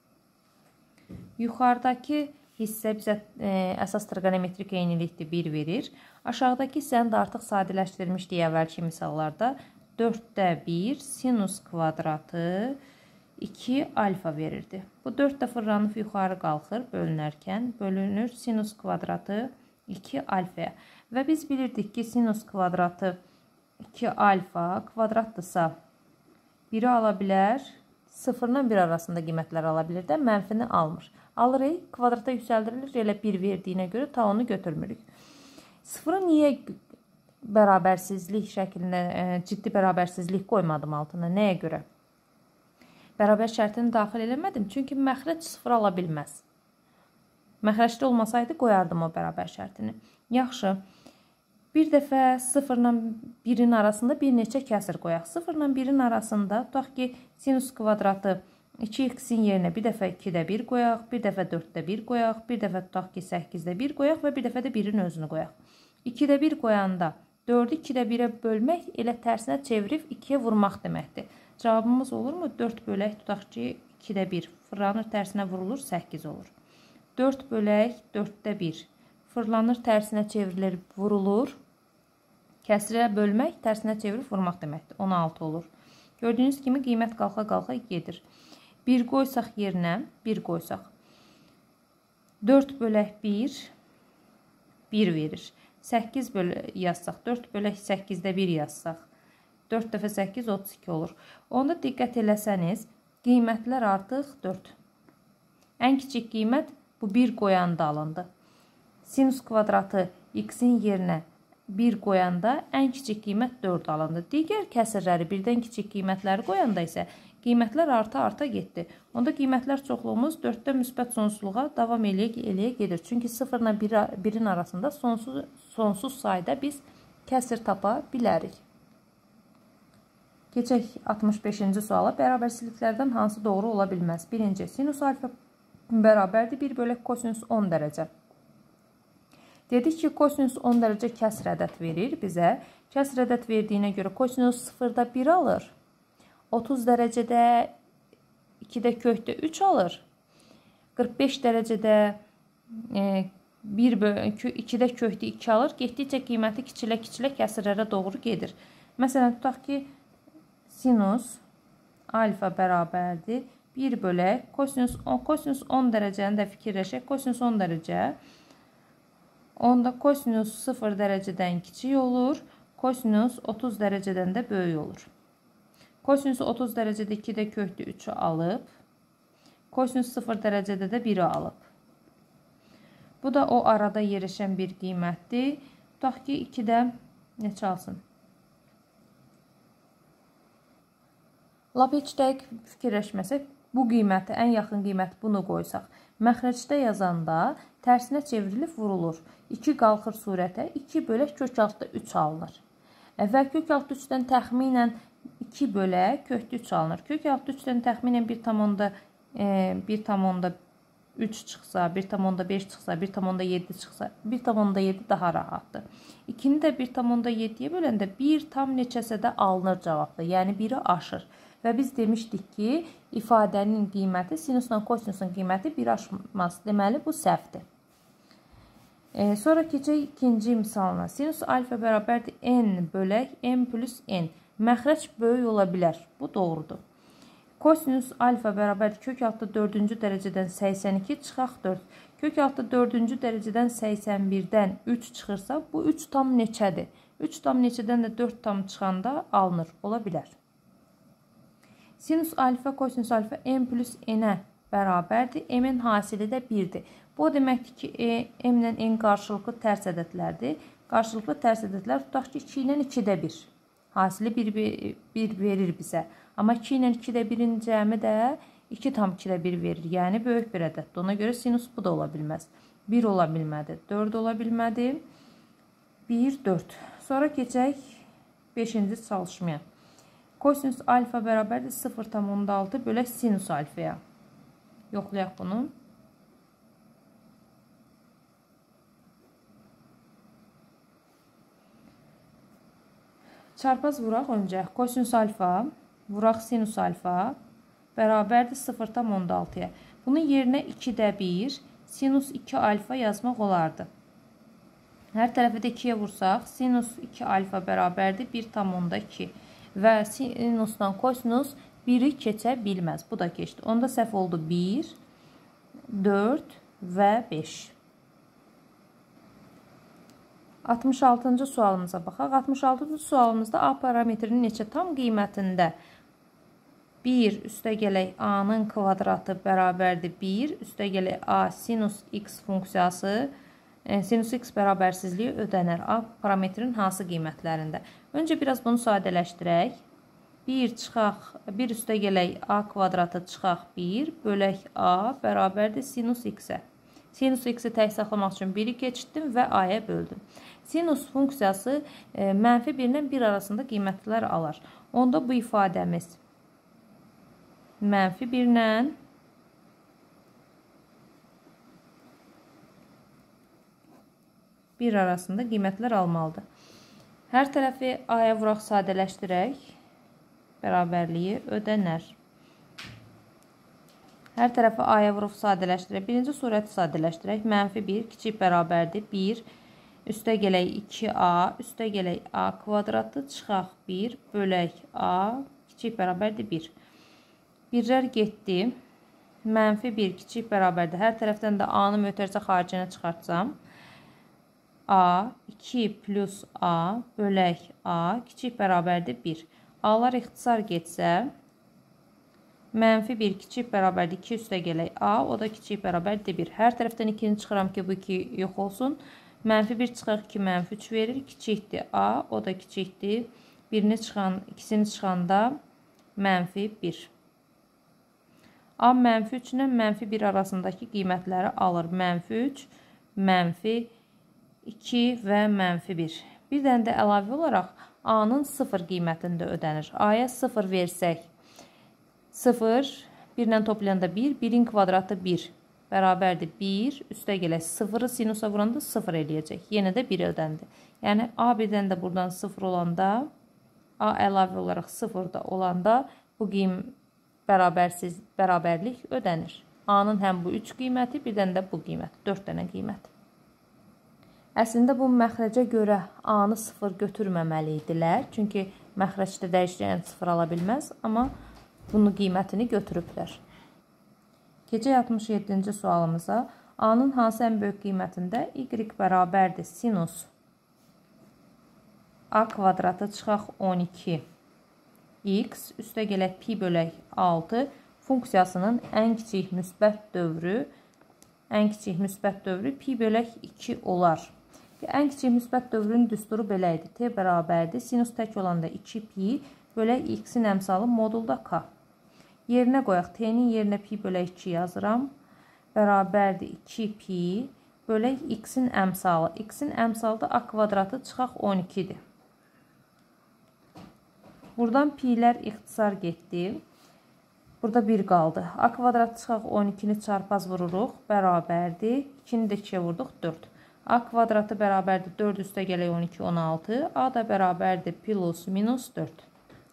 Yuxarıdakı hissə bizə əsas trigonometrik eynilikdir 1 verir. Aşağıdakı hissəni də artıq sadələşdirmişdik əvvəlki misallarda. 4-də 1 sinus kvadratı 2 alfa verirdi. Bu 4 də fırlanıb yuxarı qalxır bölünərkən. Bölünür sinus kvadratı 2 alfaya. Və biz bilirdik ki sinus kvadratı 2 alfa kvadratdırsa 1'i ala bilər. 0-dan 1 arasında qiymətlər ala bilir də mənfini almır. Alırıq, kvadrata yüksəldirilir, elə 1 verdiyinə görə ta onu götürmürük. 0-a niyə bərabərsizlik şəklində ciddi bərabərsizlik qoymadım altına? Nəyə görə? Bərabər şərtini daxil eləmədim, çünki məxrəc 0 ala bilməz. Məxrəcdə olmasaydı qoyardım o bərabər şərtini. Yaxşı. Bir dəfə 0-la 1-in arasında bir neçə kəsir qoyaq. 0-la 1-in arasında tutaq ki, sinus kvadratı 2x-in yerinə bir dəfə 2-də 1 qoyaq, bir dəfə 4-də 1 qoyaq, bir dəfə tutaq ki, 8-də 1 qoyaq və bir dəfə də 1-in özünü qoyaq. 2-də 1 qoyanda 4-ü 2-də 1-ə bölmək elə tərsinə çevirib 2-yə vurmaq deməkdir. Cavabımız olurmu? 4 bölək tutaq ki, 2-də 1 fırlanır, tərsinə vurulur, 8 olur. 4 bölək 4-də 1 fırlanır, tərsinə çevrilir, vurulur. Kəsrə bölmək, tərsinə çevirib vurmaq deməkdir. 16 olur. Gördüyünüz kimi qiymət qalxa-qalxa gedir. 1 qoysaq yerinə, 1 qoysaq. 4 bölək 1, 1 verir. 8 yazsaq, 4 bölək 8-də 1 yazsaq. 4 dəfə 8, 32 olur. Onda diqqət eləsəniz, qiymətlər artıq 4. Ən kiçik qiymət bu 1 qoyanda alındı. Sinus kvadratı x-in yerinə 1 qoyanda ən kiçik qiymət 4 alındı. Digər kəsirləri birdən kiçik qiymətləri qoyanda isə qiymətlər arta-arta getdi. Onda qiymətlər çoxluğumuz 4-də müsbət sonsuzluğa davam eləyə gedir. Çünki 0 ilə 1-in arasında sonsuz sayda biz kəsir tapa bilərik. Keçək 65-ci suala. Bərabərsizliklərdən hansı doğru ola bilməz? Birinci, sinus alfa bərabərdir 1 bölək kosinus 10 dərəcə. Dedik ki, kosinus 10 dərəcə kəsr ədəd verir bizə. Kəsr ədəd verdiyinə görə kosinus 0-da 1 alır. 30 dərəcədə 2-də kökdə 3 alır. 45 dərəcədə 2-də kökdə 2 alır. Getdikcə qiyməti kiçilə-kiçilə kəsirlərə doğru gedir. Məsələn, tutaq ki, sinus alfa bərabərdir 1 bölək kosinus 10 dərəcəni də fikirləşək. Kosinus 10 dərəcə onda kosinus 0 dərəcədən kiçik olur, kosinus 30 dərəcədən də böyük olur. Kosinus 30 dərəcədə 2-də kökdə 3-ü alıb, kosinus 0 dərəcədə də 1-i alıb. Bu da o arada yerləşən bir qiymətdir. Tutaq ki, 2-də neçə alsın? Lap heç dəqiq fikirləşməsək, bu qiyməti, ən yaxın qiyməti bunu qoysaq, məxrəcdə yazanda tərsinə çevrilib vurulur. 2 qalxır surətə, 2 bölək kök altda 3 alınır. Və kök altda 3-dən təxminən 2 bölək kökdə 3 alınır. Kök altda 3-dən təxminən 1,3 çıxsa, 1,5 çıxsa, 1,7 çıxsa, 1,7 daha rahatdır. 2-ni də 1,7-yə böləndə 1 tam neçəsə də alınır cavabda. Yəni 1-i aşır. Və biz demişdik ki, ifadənin qiyməti, sinusla kosinusun qiyməti 1 aşmaz. Deməli, bu səhvdir. Sonra keçək ikinci misalına. Sinus alfa bərabərdir n bölək n plus n. Məxrəc böyük ola bilər. Bu doğrudur. Kosinus alfa bərabərdir kök altda 4-cü dərəcədən 82 çıxaq 4. Kök altda 4-cü dərəcədən 81-dən 3 çıxırsa, bu 3 tam neçədir? 3 tam neçədən də 4 tam çıxanda alınır, ola bilər. Sinus alfa, kosinus alfa m plus n-ə bərabərdir. M-in hasili də 1-dir. Bu deməkdir ki, m ilə n qarşılıqlı tərs ədədlərdir. Qarşılıqlı tərs ədədlər tutaq ki, 2 ilə 2-də 1. Hasili 1 verir bizə. Amma 2 ilə 2-də 1-in cəmi də 2 tam 2-də 1 verir. Yəni, böyük bir ədəddir. Ona görə sinus bu da ola bilməz. 1 ola bilmədi, 4 ola bilmədi. 1, 4. Sonra keçək 5-ci çalışmaya. Kosinus alfa bərabərdir 0,6 bölək sinus alfaya. Yoxlayaq bunu. Çarpaz vuraq öncə. Kosinus alfa vuraq sinus alfa bərabərdir 0,6-ya. Bunun yerinə 2-də 1, sinus 2 alfa yazmaq olardı. Hər tərəfi də 2-yə vursaq, sinus 2 alfa bərabərdir 1,2 və sinusdan kosinus 1-i keçə bilməz. Bu da keçdi. Onda səhv oldu 1, 4 və 5. 66-cı sualımıza baxaq. 66-cı sualımızda A parametrinin neçə tam qiymətində 1 üstəgələk A-nın kvadratı bərabərdir 1 üstəgələk A sinus x funksiyası sinus x bərabərsizliyi ödənər A parametrin hansı qiymətlərində. Öncə biraz bunu sadələşdirək. 1 üstəgələk A kvadratı çıxaq 1 bölək A bərabərdir sinus x-ə. Sinus x-i tək saxlamaq üçün 1-i keçirdim və A-ya böldüm. Sinus funksiyası mənfi 1 ilə 1 arasında qiymətlər alar. Onda bu ifadəmiz mənfi 1 ilə 1 arasında qiymətlər almalıdır. Hər tərəfi A-ya vuraq sadələşdirək. Bərabərliyi ödənər. Hər tərəfi A-ya vurub sadələşdirək. Birinci surəti sadələşdirək. Mənfi 1 kiçik bərabərdir 1 üstəgələk 2A üstəgələk A kvadratı çıxaq 1 bölək A kiçik bərabərdir 1. Birlər getdi. Mənfi 1 kiçik bərabərdir. Hər tərəfdən də A-nı mötərizə xaricinə çıxartsam. A 2 plus A bölək A kiçik bərabərdir 1. A-lar ixtisar getsə, mənfi 1 kiçik bərabərdir 2 üstəgələk A, o da kiçik bərabərdir 1. Hər tərəfdən 2-ni çıxıram ki, bu 2 yox olsun. Mənfi 1 çıxaq 2, mənfi 3 verir. Kiçikdir A, o da kiçikdir. İkisini çıxanda mənfi 1. A mənfi 3 ilə mənfi 1 arasındakı qiymətləri alır. Mənfi 3, mənfi 2 və mənfi 1. Bir dənə də əlavə olaraq A-nın 0 qiymətində ödənir. A-ya 0 versək, 0, 1 ilə toplayanda 1, 1-in kvadratı 1 bərabərdir 1, üstəgələk 0-ı sinusa vuranda 0 eləyəcək. Yenə də 1 ödəndi. Yəni, A birdən də buradan 0 olanda, A əlavə olaraq 0-da olanda bu bərabərlik ödənir. A-nın həm bu 3 qiyməti, birdən də bu qiymət, 4 dənə qiymət. Əslində, bu məxrəcə görə A-nı 0 götürməməli idilər. Çünki məxrəcdə dəyişkən 0 ala bilməz, amma bunun qiymətini götürüblər. Keçək 67-ci sualımıza. A-nın hansı ən böyük qiymətində y bərabərdir sinus A kvadratı çıxaq 12 x üstəgələk pi bölək 6 funksiyasının ən kiçik müsbət dövrü pi bölək 2 olar. Ən kiçik müsbət dövrün düsturu belə idi. T bərabərdir. Sinus tək olanda 2 pi bölək x-in əmsalı modulda k. Yerinə qoyaq. T-nin yerinə pi bölək 2 yazıram. Bərabərdir 2 pi bölək x-in əmsalı. X-in əmsalı da a kvadratı çıxaq 12-dir. Buradan pi'lər ixtisar getdi. Burada 1 qaldı. A kvadratı çıxaq 12-ni çarpaz vururuq. Bərabərdir. 2-ni də 2-yə vurduq 4. A kvadratı bərabərdir 4 üstəgələk 12, 16. A da bərabərdir plus minus 4.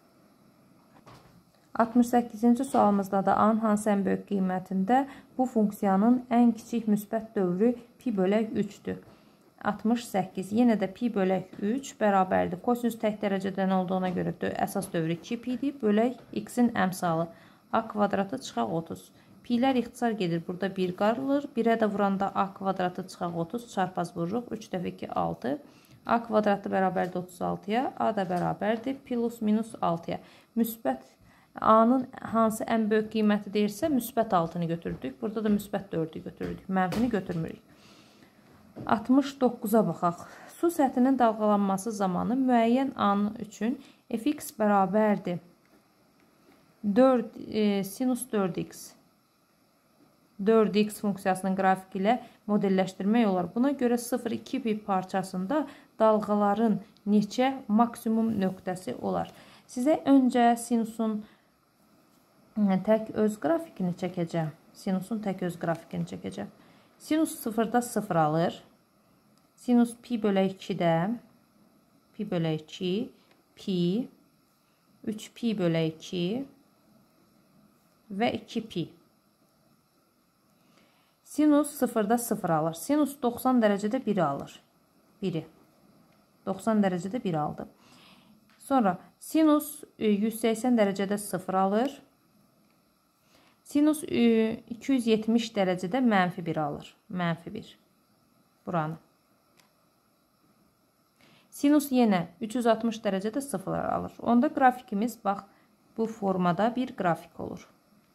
68-ci sualımızda da A-nın hansı ən böyük qiymətində bu funksiyanın ən kiçik müsbət dövrü pi bölək 3-dür. 68. Yenə də pi bölək 3 bərabərdir. Kosinus tək dərəcədən olduğuna görə əsas dövrü 2 pi'dir. Bölək x-in əmsalı. A kvadratı çıxaq 30. Pi'lər ixtisar gedir. Burada 1 qalır. 1-ə də vuranda a kvadratı çıxaq 30. Çarpaz vururuq. 3 dəfə 2, 6. A kvadratı bərabərdir 36-ya, A da bərabərdir plus minus 6-ya. Müsbət A-nın hansı ən böyük qiyməti deyirsə, müsbət 6-nı götürdük. Burada da müsbət 4-ü götürürdük. Mənfini götürmürük. 69-a baxaq. Su səthinin dalğalanması zamanı müəyyən an üçün fx bərabərdir 4 sinus 4x. 4x funksiyasının qrafiki ilə modelləşdirmək olar. Buna görə 0,2 pi parçasında dalğaların neçə maksimum nöqtəsi olar? Sizə öncə sinusun tək öz qrafikini çəkəcəm. Sinus 0-da 0 alır. Sinus pi bölü 2-də pi bölü 2, pi, 3 pi bölü 2 və 2 pi. Sinus 0-da 0 alır. Sinus 90 dərəcədə 1 alır. 1'i. 90 dərəcədə 1 aldı. Sonra sinus 180 dərəcədə 0 alır. Sinus 270 dərəcədə mənfi 1 alır. Mənfi 1. Buranı. Sinus yenə 360 dərəcədə 0 alır. Onda qrafikimiz bax bu formada bir qrafik olur.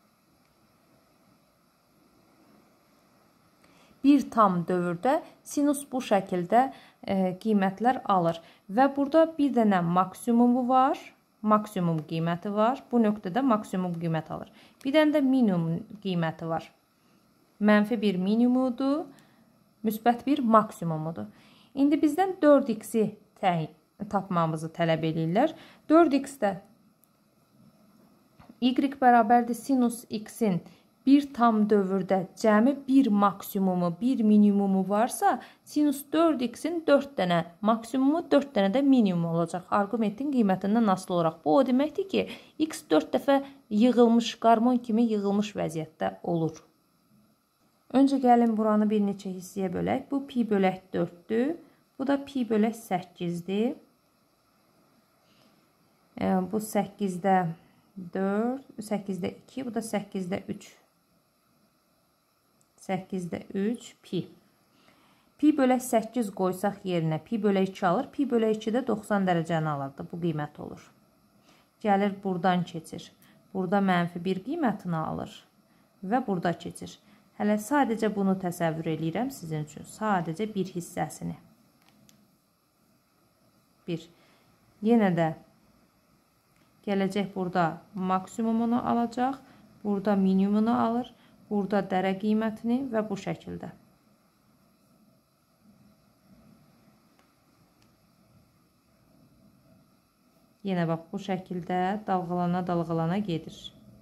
Bir tam dövrdə sinus bu şəkildə qiymətlər alır. Və burada bir dənə maksimumu var. Maksimum qiyməti var. Bu nöqtədə maksimum qiymət alır. Bir dənə də minimum qiyməti var. Mənfi bir minimumudur. Müsbət bir maksimumudur. İndi bizdən 4x-i tapmamızı tələb edirlər. 4x-də y bərabərdir sinus x-in bir tam dövrdə cəmi bir maksimumu, bir minimumu varsa, sinus 4x-in 4 dənə maksimumu, 4 dənə də minimumu olacaq. Arqumentin qiymətindən asılı olaraq. Bu o deməkdir ki, x 4 dəfə yığılmış, qarmon kimi yığılmış vəziyyətdə olur. Öncə gəlin buranı bir neçə hissəyə bölək. Bu pi bölək 4-dür. Bu da pi bölək 8-dir. Bu 8-də 4, 8-də 2, bu da 8-də 3. 8-də 3 pi. Pi bölək 8 qoysaq yerinə pi bölək 2 alır. Pi bölək 2 də 90 dərəcəni alırdı. Bu qiymət olur. Gəlir buradan keçir. Burada mənfi bir qiymətini alır. Və burada keçir. Hələ sadəcə bunu təsəvvür edirəm sizin üçün. Sadəcə bir hissəsini. 1. Yenə də gələcək burada maksimumunu alacaq. Burada minimumunu alır. Burada dərə qiymətini və bu şəkildə. Yenə bax bu şəkildə dalğalana gedir.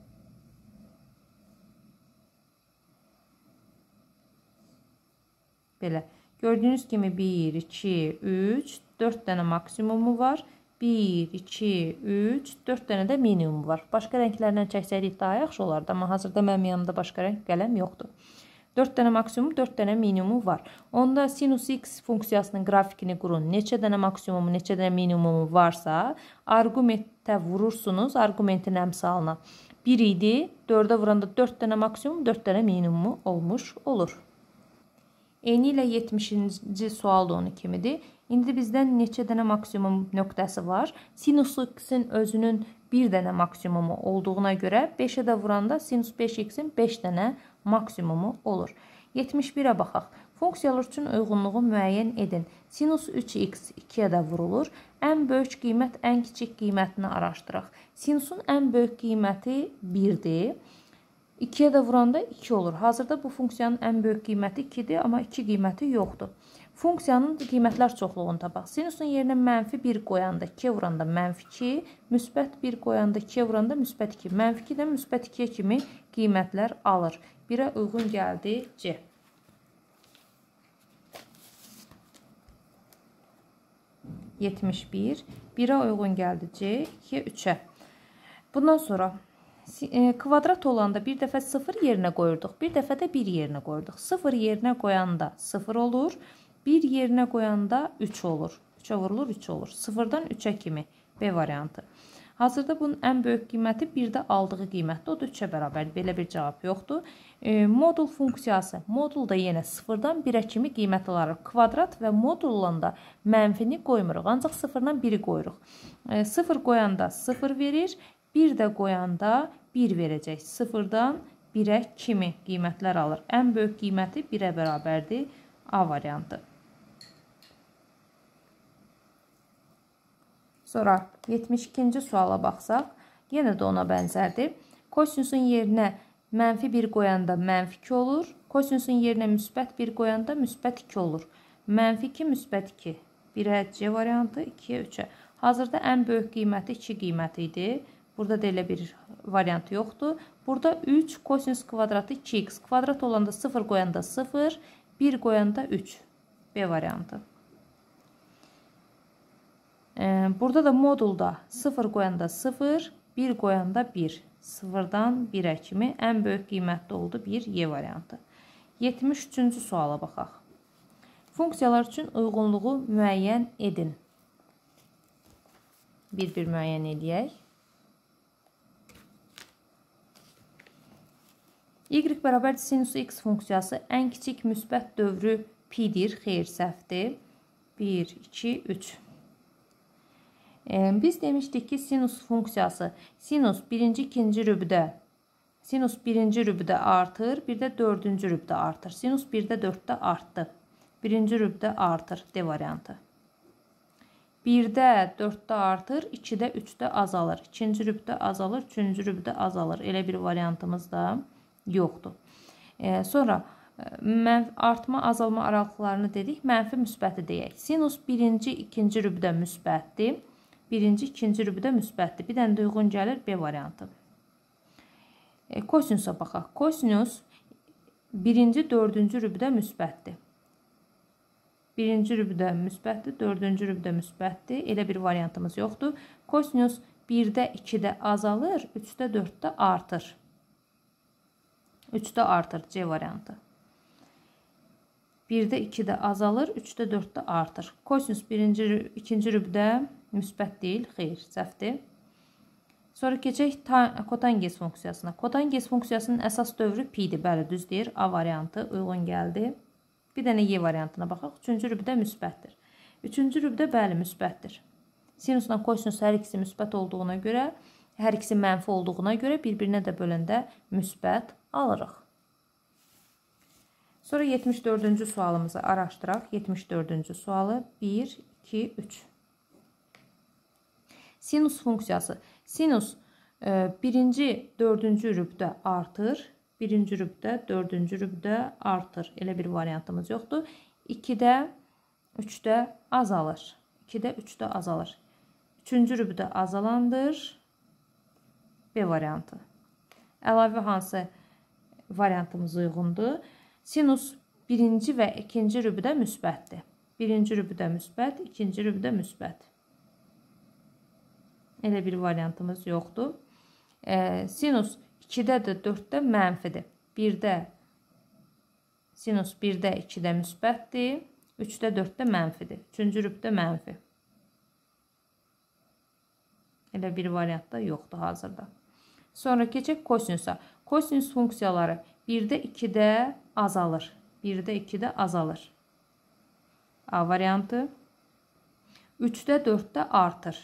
Belə. Gördüyünüz kimi 1, 2, 3, 4 dənə maksimumu var. 1, 2, 3, 4 dənə də minimumu var. Başqa rənglərlə çəksəydik daha yaxşı olardı. Amma hazırda mənim yanımda başqa rəng qələm yoxdur. 4 dənə maksimum, 4 dənə minimumu var. Onda sinus x funksiyasının qrafikini qurun. Neçə dənə maksimumu, neçə dənə minimumu varsa, arqumentə vurursunuz, arqumentin əmsalına. 1 idi, 4-ə vuranda 4 dənə maksimum, 4 dənə minimumu olmuş olur. Eyni ilə 70-ci sual da onun kimidir. İndi bizdən neçə dənə maksimum nöqtəsi var? Sinus x-in özünün bir dənə maksimumu olduğuna görə 5-ə də vuranda sinus 5x-in 5 dənə maksimumu olur. 71-ə baxaq. Funksiyalar üçün uyğunluğu müəyyən edin. Sinus 3x 2-yə də vurulur. Ən böyük qiymət, ən kiçik qiymətini araşdıraq. Sinusun ən böyük qiyməti 1-dir. 2-yə də vuranda 2 olur. Hazırda bu funksiyanın ən böyük qiyməti 2-dir, amma 2 qiyməti yoxdur. Funksiyanın qiymətlər çoxluğunu tapaq. Sinusun yerinə mənfi 1 qoyanda 2-yə vuranda mənfi 2, müsbət 1 qoyanda 2-yə vuranda müsbət 2. Mənfi 2-dən müsbət 2-yə kimi qiymətlər alır. 1-ə uyğun gəldi C. (71) 1-ə uyğun gəldi C, 2-yə 3-ə. Bundan sonra kvadrat olanda bir dəfə 0 yerinə qoyurduq, bir dəfə də 1 yerinə qoyurduq. 0 yerinə qoyanda 0 olur, 1 yerinə qoyanda 3 olur. 3-ə vurulur, 3 olur. 0-dan 3-ə kimi B variantı. Hazırda bunun ən böyük qiyməti 1-də aldığı qiymətdir. O da 3-ə bərabərdir. Belə bir cavab yoxdur. Modul funksiyası. Modulda yenə 0-dan 1-ə kimi qiymət alarıq. Kvadrat və modullanda mənfini qoymuruq. Ancaq 0-dan 1-i qoyuruq. 0 qoyanda 0 verir. 1 də qoyanda 1 verəcək. 0-dan 1-ə kimi qiymətlər alır. Ən böyük qiyməti 1-ə bərabərdir. A variantı. Sonra 72-ci suala baxsaq, yenə də ona bənzərdir. Kosinusun yerinə -1 qoyanda -2 olur. Kosinusun yerinə müsbət 1 qoyanda müsbət 2 olur. -2, müsbət 2. 1-ə C variantı, 2-yə 3-ə. Hazırda ən böyük qiyməti 2 qiyməti idi. Burada da elə bir variant yoxdur. Burada 3 kosinus kvadratı 2x. Kvadrat olanda 0 qoyanda 0, 1 qoyanda 3. B variantı. Burada da modulda 0 qoyanda 0, 1 qoyanda 1. 0-dan 1-ə kimi ən böyük qiymətli oldu 1 Y variantı. 73-cü suala baxaq. Funksiyalar üçün uyğunluğu müəyyən edin. Bir müəyyən edək. Y bərabər sinus x funksiyası ən kiçik müsbət dövrü pi-dir. Xeyr, səhvdir. 1, 2, 3. Biz demişdik ki, sinus funksiyası sinus birinci, ikinci rübdə artır, bir də dördüncü rübdə artır. Sinus 1-də 4-də artdı. Birinci rübdə artır. D variantı. 1-də 4-də artır, 2-də 3-də azalır. İkinci rübdə azalır, üçüncü rübdə azalır. Elə bir variantımız da yoxdur. Sonra artma, azalma aralıqlarını dedik. Mənfi müsbəti deyək. Sinus birinci, ikinci rübdə müsbətdir. Birinci, ikinci rübdə müsbətdir. Bir dənə də uyğun gəlir B variantı. Kosinusa baxaq. Kosinus birinci, dördüncü rübdə müsbətdir. Birinci rübdə müsbətdir, dördüncü rübdə müsbətdir. Elə bir variantımız yoxdur. Kosinus 1-də 2-də azalır, 3-də 4-də artır. 3-də artır C variantı. 1-də 2-də azalır, 3-də 4-də artır. Kosinus ikinci rübdə müsbət deyil, xeyr, səhvdir. Sonra keçək kotanges funksiyasına. Kotanges funksiyasının əsas dövrü pi-dir. Bəli, düz deyir. A variantı uyğun gəldi. Bir dənə Y variantına baxaq. Üçüncü rübdə müsbətdir. Üçüncü rübdə bəli, müsbətdir. Sinusla kosinus hər ikisi müsbət olduğuna görə, hər ikisi mənfi olduğuna görə bir-birinə də böləndə müsbət alırıq. Sonra 74-cü sualımızı araşdıraq. 74-cü sualı 1, 2, 3. Sinus funksiyası. Sinus birinci, dördüncü rübdə artır. Birinci rübdə, dördüncü rübdə artır. Elə bir variantımız yoxdur. 2-də, 3-də azalır. 2-də, 3-də azalır. Üçüncü rübdə azalandır. B variantı. Əlavə hansı variantımız uyğundur? Sinus birinci və ikinci rübdə müsbətdir. Birinci rübdə müsbət, ikinci rübdə müsbət. Elə bir variantımız yoxdur. Sinus 2-də də 4-də mənfidir. Sinus 1-də 2-də müsbətdir. 3-də 4-də mənfidir. Üçüncü rübdə mənfi. Elə bir variant da yoxdur hazırda. Sonra keçək kosinusa. Kosinus funksiyaları 1-də 2-də azalır. 1-də 2-də azalır. A variantı. 3-də 4-də artır.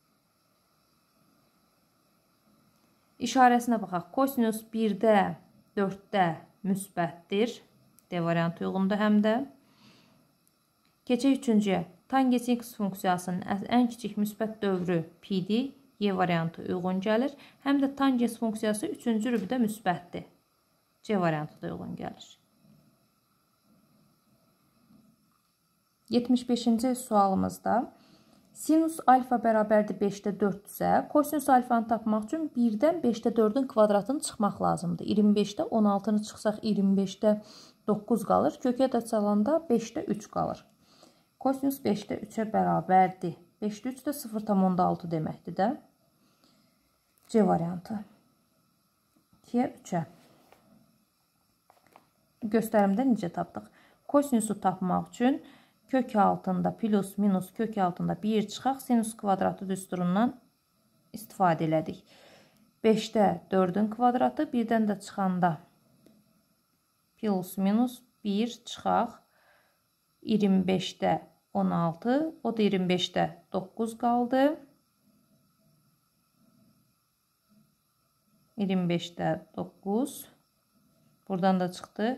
İşarəsinə baxaq. Kosinus 1-də 4-də müsbətdir. D variantı uyğundur həm də. Keçək üçüncüyə. Tangens x funksiyasının ən kiçik müsbət dövrü pi-dir. Y variantı uyğun gəlir. Həm də tangens funksiyası üçüncü rübdə müsbətdir. C variantı da uyğun gəlir. 75-ci sualımızda sinus alfa bərabərdir 5-də 4-sə, kosinus alfanı tapmaq üçün 1-dən 5-də 4-ün kvadratını çıxmaq lazımdır. 25-də 16-nı çıxsaq 25-də 9 qalır. Kökə də çalanda 5-də 3 qalır. Kosinus 5-də 3-ə bərabərdir. 5-də 3 də 0,6 deməkdir də. C variantı. 2-yə 3-ə. Göstərimdə necə tapdıq? Kosinusu tapmaq üçün kök altında plus minus kök altında 1 çıxaq. Sinus kvadratı düsturundan istifadə elədik. 5-də 4-ün kvadratı, 1-dən də çıxanda plus minus 1 çıxaq. 25-də 16, o da 25-də 9 qaldı. 25-də 9. Buradan da çıxdı.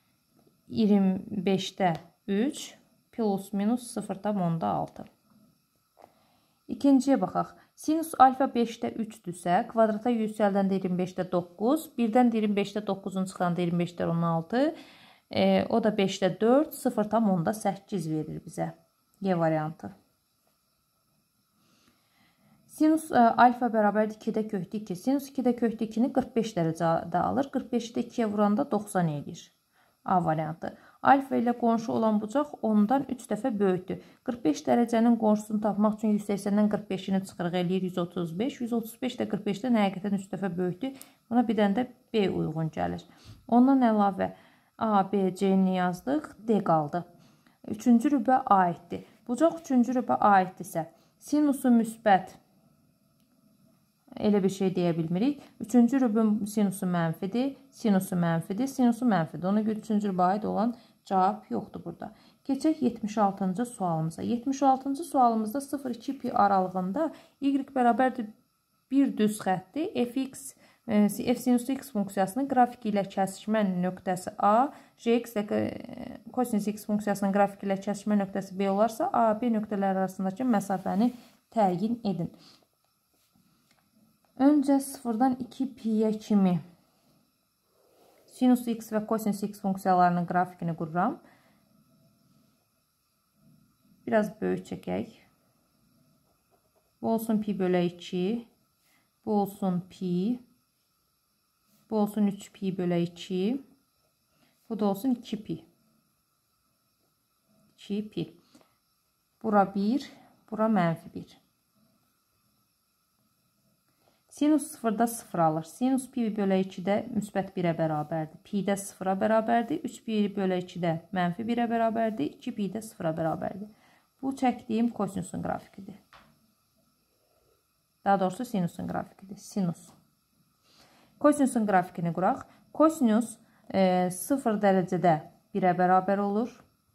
25-də 3 plus minus 0,6. İkinciyə baxaq. Sinus alfa 5-də 3-dürsə, kvadrata yüksəldən 25-də 9, 1-dən 25-də 9-un çıxanda 25-də 16, o da 5-də 4, 0,8 verir bizə. Y variantı. Sinus alfa bərabərdir 2-də kökdə 2. Sinus 2-də kökdə 2-ni 45 dərəcədə alır. 45-də 2-yə vuranda 90 edir. A variantı. Alfa ilə qonşu olan bucaq 10-dan 3 dəfə böyükdür. 45 dərəcənin qonşusunu tapmaq üçün 180-dən 45-ini çıxırıq eləyir 135. 135 də 45-dən həqiqətən 3 dəfə böyükdür. Buna bir dənə də B uyğun gəlir. Ondan əlavə A, B, C-ni yazdıq. D qaldı. Üçüncü rübə aiddir. Bucaq üçüncü rübə aiddirsə, sinusu müsbət elə bir şey deyə bilmirik. Üçüncü rübün sinusu mənfidir, sinusu mənfidir, sinusu mənfidir. Ona görə üçüncü rübə aid olan cavab yoxdur burada. Keçək 76-cı sualımıza. 76-cı sualımızda 0-2 pi aralığında y bərabərdir bir düz xətti f sinus x funksiyasının qrafiki ilə kəsişmə nöqtəsi A, jx ilə kosinus x funksiyasının qrafiki ilə kəsişmə nöqtəsi B olarsa, A, B nöqtələri arasındakı məsafəni təyin edin. Öncə 0-dan 2 pi'yə kimi sinus x və kosinus x funksiyalarının qrafikini qururam. Biraz böyük çəkək. Bu olsun pi bölə 2. Bu olsun pi. Bu olsun 3 pi bölə 2. Bu da olsun 2 pi. 2 pi. Bura 1. Bura mənfi 1. Sinus 0-da 0 alır. Sinus pi bölə 2-də müsbət 1-ə bərabərdir. Pi-də 0-a bərabərdir. 3 pi bölə 2-də mənfi 1-ə bərabərdir. 2 pi-də 0-a bərabərdir. Bu çəkdiyim kosinusun qrafikidir. Daha doğrusu sinusun qrafikidir. Sinus. Kosinusun qrafikini quraq. Kosinus 0 dərəcədə 1-ə bərabər olur.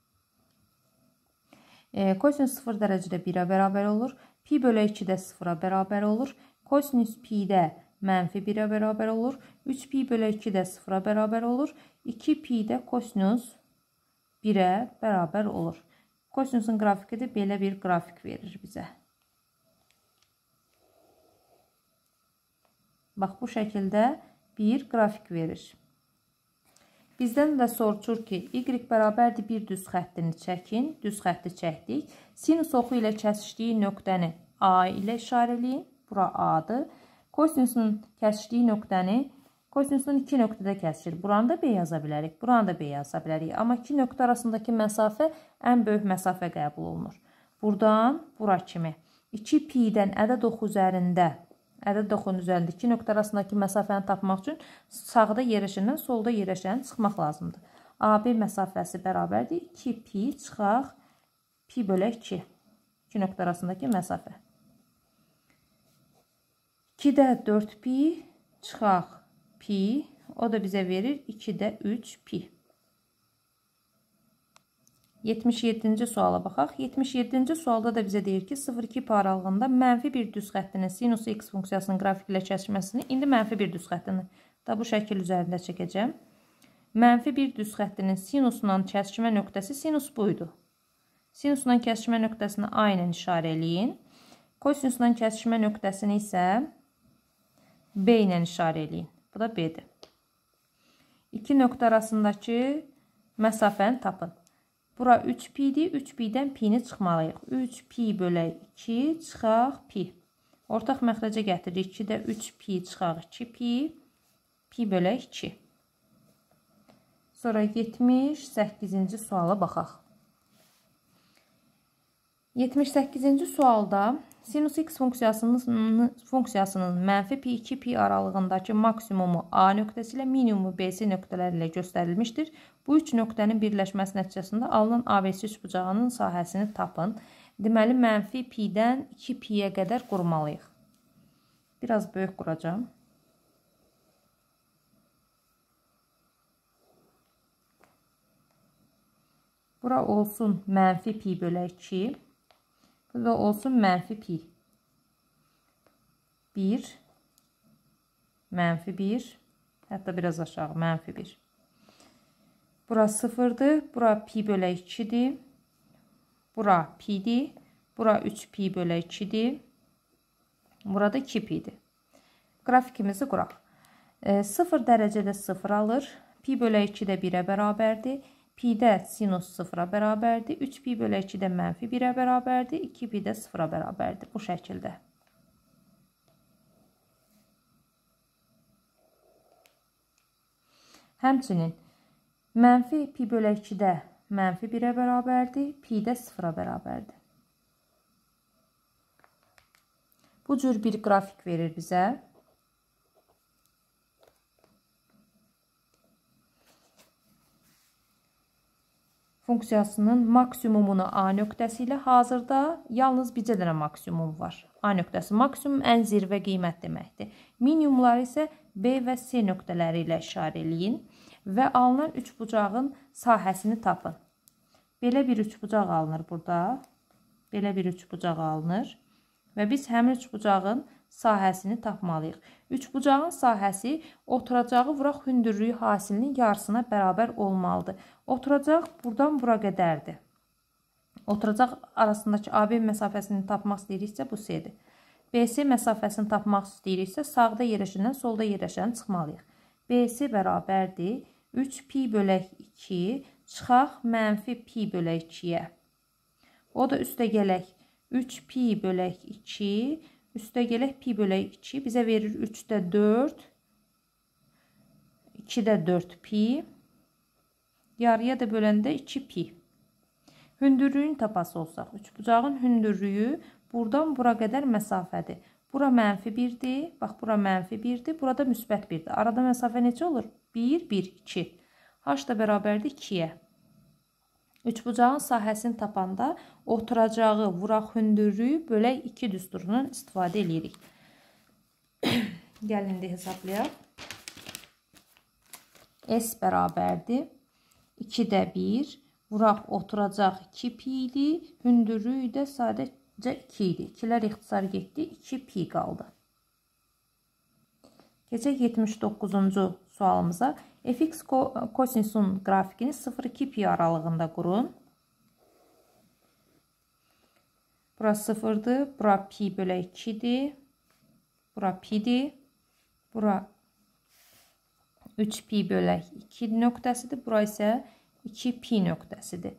Kosinus 0 dərəcədə 1-ə bərabər olur. Pi bölə 2-də 0-a bərabər olur. Kosinus pi-də mənfi 1-ə bərabər olur. 3 pi bölə 2-də 0-a bərabər olur. 2 pi-də kosinus 1-ə bərabər olur. Kosinusun qrafiki də belə bir qrafik verir bizə. Bax, bu şəkildə bir qrafik verir. Bizdən də soruşur ki, y bərabərdir bir düz xəttini çəkin. Düz xətti çəkdik. Sinus oxu ilə kəsişdiyi nöqtəni A ilə işarələyin. Bura A-dır. Kosinusun kəsişdiyi nöqtəni kosinusun 2 nöqtədə kəsişir. Buranı da B yaza bilərik. Buranı da B yaza bilərik. Amma 2 nöqtə arasındakı məsafə ən böyük məsafə qəbul olunur. Buradan bura kimi 2 pi-dən ədəd oxu üzərində ədəd oxunun üzərində 2 nöqtə arasındakı məsafəni tapmaq üçün sağda yerləşəndən solda yerləşəni çıxmaq lazımdır. AB məsafəsi bərabərdir. 2 pi çıxaq pi bölə 2. 2 nöqtə arasındakı məsafə. 2-də 4 pi çıxaq pi. O da bizə verir 2-də 3 pi. 77-ci suala baxaq. 77-ci sualda da bizə deyir ki, 0-2 pi aralığında mənfi bir düz xəttinin sinus x funksiyasının qrafiki ilə kəsişməsini, indi mənfi bir düz xəttini da bu şəkil üzərində çəkəcəm. Mənfi bir düz xəttinin sinusundan kəsişmə nöqtəsi sinus buydu. Sinusundan kəsişmə nöqtəsini A ilə işarə eləyin. Kosinusundan kəsişmə nöqtəsini isə B ilə işarə eləyin. Bu da B-dir. 2 nöqtə arasındakı məsafəni tapın. Bura 3 pi-dir. 3 pi-dən pi-ni çıxmalıyıq. 3 pi bölə 2 çıxaq pi. Ortaq məxrəcə gətiririk. 2-də 3 pi çıxaq 2 pi. Pi bölə 2. Sonra 78-ci suala baxaq. 78-ci sualda sinus x funksiyasının mənfi pi 2 pi aralığındakı maksimumu A nöqtəsi ilə minimumu BC nöqtələri ilə göstərilmişdir. Bu üç nöqtənin birləşməsi nəticəsində alınan ABC üçbucağının sahəsini tapın. Deməli, mənfi pi'dən 2 pi'yə qədər qurmalıyıq. Biraz böyük quracağım. Bura olsun mənfi pi bölü 2. Bu da olsun mənfi pi. 1. Mənfi 1. Hətta biraz aşağı mənfi 1. Bura 0'dır. Bura pi bölü 2'dir. Bura pi'dir. Bura 3 pi bölü 2'dir. Burada 2 pi'dir. Qrafikimizi quraq. 0 dərəcədə 0 alır. Pi bölü 2 də 1'ə bərabərdir. Pi'də sinus 0'a bərabərdir. 3 pi bölü 2 də mənfi 1'ə bərabərdir. 2 pi də 0'a bərabərdir. Bu şəkildə. Həmçinin mənfi pi bölü 2-də mənfi 1'ə bərabərdir. Pi də 0'a bərabərdir. Bu cür bir qrafik verir bizə. Funksiyasının maksimumunu A nöqtəsi ilə hazırda yalnız bircə dənə maksimum var. A nöqtəsi maksimum ən zirvə qiymət deməkdir. Minimumları isə B və C nöqtələri ilə işarə eləyin və alınan üçbucağın sahəsini tapın. Belə bir üçbucaq alınır burada. Belə bir üçbucaq alınır və biz həmin üçbucağın sahəsini tapmalıyıq. Üçbucağın sahəsi oturacağı vuraq hündürlüyü hasilinin yarısına bərabər olmalıdır. Oturacaq buradan bura qədərdir. Oturacaq arasındakı AB məsafəsini tapmaq istəyiriksə bu C-dir. BC məsafəsini tapmaq istəyiriksə sağda yerləşəndən solda yerləşəni çıxmalıyıq. BC bərabərdir 3 pi bölək 2 çıxaq mənfi pi bölək 2-yə. O da üstə gələk 3 pi bölək 2 üstə gələk pi bölək 2 bizə verir 3-də 4 2-də 4 pi yarıya da böləndə 2 pi. Hündürlüyün tapası olsaq, üçbucağın hündürlüyü buradan bura qədər məsafədir. Bura mənfi 1'dir. Bax, bura mənfi 1'dir. Burada müsbət 1'dir. Arada məsafə necə olur? 1, 1, 2. H da bərabərdir 2-yə. Üçbucağın sahəsini tapanda oturacağı vuraq hündürlüyü bölək 2 düsturundan istifadə edirik. Gəlin indi hesablayaq. S bərabərdir 2-də 1 vuraq oturacaq 2 pi idi. Hündürlüyü də sadəcə 2 idi. 2'lər ixtisar getdi. 2 pi qaldı. Keçək 79-cu sualımıza. Fx kosinusun qrafikini 0-2 pi aralığında qurun. Bura 0'dır. Bura pi bölü 2'dir. Bura pi'dir. Bura 3 pi bölü 2 nöqtəsidir. Bura isə 2 pi nöqtəsidir.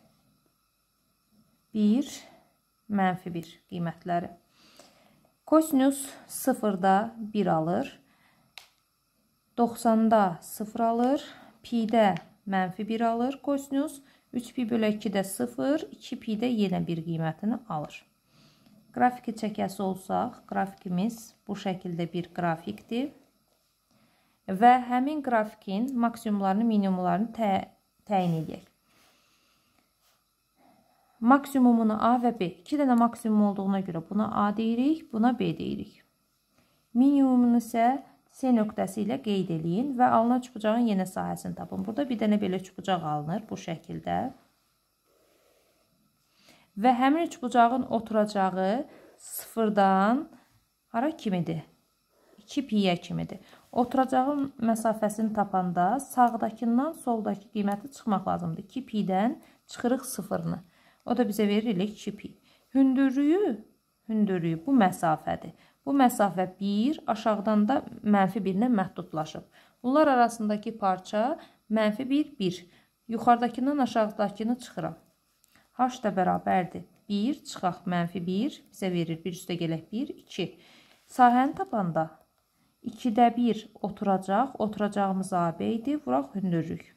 1, mənfi 1 qiymətləri. Kosinus 0'da 1 alır. 90'da 0 alır. Pi'də mənfi 1 alır. Kosinus 3 pi bölü 2'də 0. 2 pi'də yenə 1 qiymətini alır. Qrafiki çəkəsi olsaq, qrafikimiz bu şəkildə bir qrafikdir. Və həmin qrafikin maksimumlarını, minimumlarını təyin edək. Maksimumunu A və B. 2 dənə maksimum olduğuna görə buna A deyirik, buna B deyirik. Minimumunu isə C nöqtəsi ilə qeyd eləyin və alınan üçbucağın yenə sahəsini tapın. Burada bir dənə belə üçbucaq alınır bu şəkildə. Və həmin üçbucağın oturacağı 0'dan hara kimidir? 2 pi'yə kimidir. Oturacağın məsafəsini tapanda sağdakından soldakı qiyməti çıxmaq lazımdır. 2 pi'dən çıxırıq 0'ını. O da bizə verir 2 pi. Hündürlüyü bu məsafədir. Bu məsafə 1, aşağıdan da mənfi 1-lə məhdudlaşıb. Bunlar arasındakı parça mənfi 1, 1. Yuxarıdakından aşağıdakını çıxıram. H da bərabərdir. 1, çıxaq mənfi 1, bizə verir 1 üstə gələk 1, 2. Sahəni tapanda 2'də 1 oturacaq, oturacağımız AB idi, vuraq hündürlük.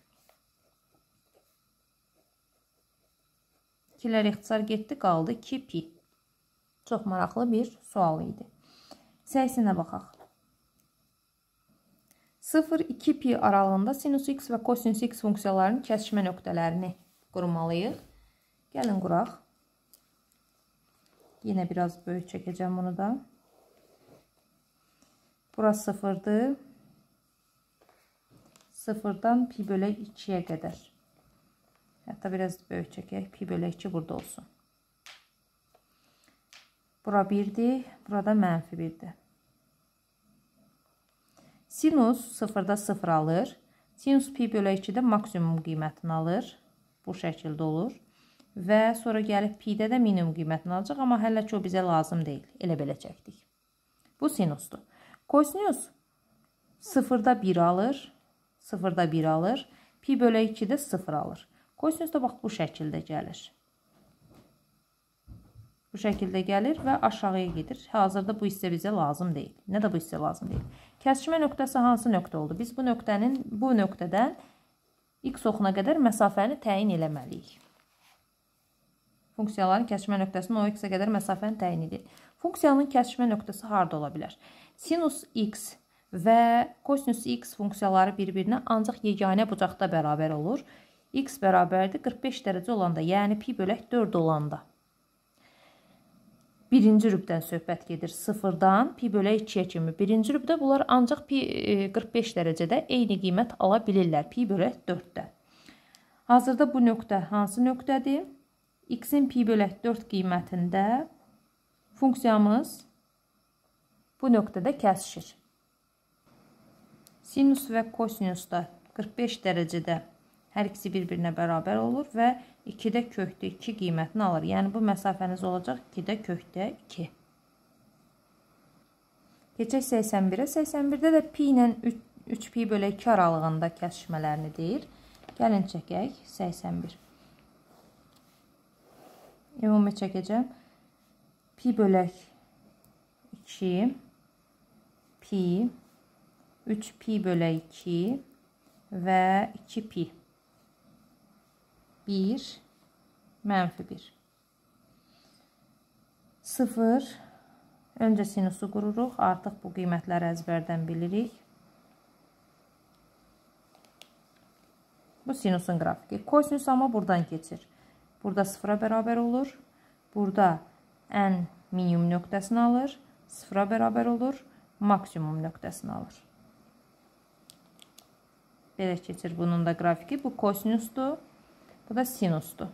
2'lər ixtisar getdi, qaldı 2 pi. Çox maraqlı bir sual idi. Səhsinə baxaq. 0-2 pi aralığında sinus x və kosinus x funksiyalarının kəsişmə nöqtələrini qurmalıyıq. Gəlin quraq. Yenə biraz böyük çəkəcəm bunu da. Burası 0'dır. 0'dan pi bölək 2'yə qədər. Hətta biraz böyük çəkək. Pi bölək 2 burada olsun. Bura 1'dir. Burada mənfi 1'dir. Sinus 0'da 0 alır. Sinus pi bölək 2'də maksimum qiymətini alır. Bu şəkildə olur. Və sonra gəlib pi'də də minimum qiymətini alacaq. Amma hələ ki o bizə lazım deyil. Elə belə çəkdik. Bu sinusdur. Kosinus 0'da 1 alır. 0'da 1 alır. Pi bölək 2'də 0 alır. Kosinus da bax bu şəkildə gəlir. Bu şəkildə gəlir və aşağıya gedir. Hazırda bu hissə bizə lazım deyil. Nə də bu hissə lazım deyil. Kəsişmə nöqtəsi hansı nöqtə oldu? Biz bu nöqtədən x oxuna qədər məsafəni təyin eləməliyik. Funksiyaların kəsişmə nöqtəsinin o x-ə qədər məsafəni təyin edir. Funksiyanın kəsişmə nöqtəsi harda ola bilər? Sinus x və kosinus x funksiyaları bir-birinə ancaq yeganə bucaqda bərabər olur. X bərabərdir 45 dərəcə olanda, yəni pi bölək 4 olanda. Birinci rübdən söhbət gedir. 0'dan pi bölək 2'yə kimi. Birinci rübdə bunlar ancaq pi 45 dərəcədə eyni qiymət ala bilirlər. Pi bölək 4'də. Hazırda bu nöqtə hansı nöqtədir? X'in pi bölək 4 qiymətində funksiyamız bu nöqtədə kəsişir. Sinus və kosinus da 45 dərəcədə hər ikisi bir-birinə bərabər olur və 2'də kökdə 2 qiymətini alır. Yəni bu məsafəniz olacaq 2'də kökdə 2. Keçək 81'ə. 81'də də pi ilə 3 pi bölək 2 aralığında kəsişmələrini deyir. Gəlin çəkək 81. Ümumi çəkəcəm. Pi bölək 2, pi, 3 pi bölək 2 və 2 pi. 1, mənfi 1. 0, öncə sinusu qururuq. Artıq bu qiymətləri əzbərdən bilirik. Bu sinusun qrafiki. Kosinus amma buradan keçir. Burada 0'a bərabər olur. Burada ən minimum nöqtəsini alır. 0'a bərabər olur. Maksimum nöqtəsini alır. Belə keçir bunun da qrafiki. Bu kosinusdur. Bu da sinusdur.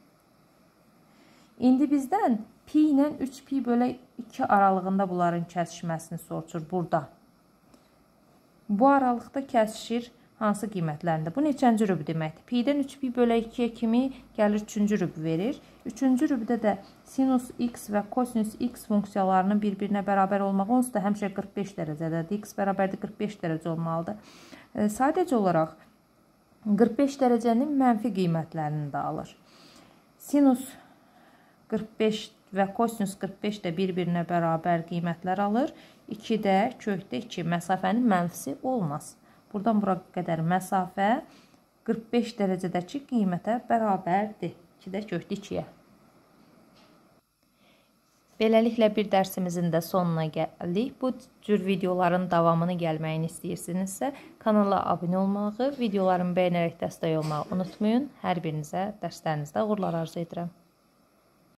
İndi bizdən pi ilə 3 pi bölək 2 aralığında bunların kəsişməsini soruşur burada. Bu aralıqda kəsişir hansı qiymətlərində? Bu neçənci rüb deməkdir? Pi'dən 3 pi bölək 2'yə kimi gəlir 3-cü rüb verir. 3-cü rübdə də sinus x və kosinus x funksiyalarının bir-birinə bərabər olmağı onsuz da həmişə 45 dərəcədədir. X bərabərdir 45 dərəcə olmalıdır. Sadəcə olaraq 45 dərəcənin mənfi qiymətlərini də alır. Sinus 45 və kosinus 45 də bir-birinə bərabər qiymətlər alır. 2'də kökdə 2 məsafənin mənfisi olmaz. Buradan bura qədər məsafə 45 dərəcədəki qiymətə bərabərdir. 2'də kökdə 2'yə. Beləliklə bir dərsimizin də sonuna gəldik. Bu cür videoların davamını gəlməyini istəyirsinizsə, kanala abunə olmağı, videolarımı bəyənərək dəstək olmağı unutmayın. Hər birinizə dərslərinizdə uğurlar arzu edirəm.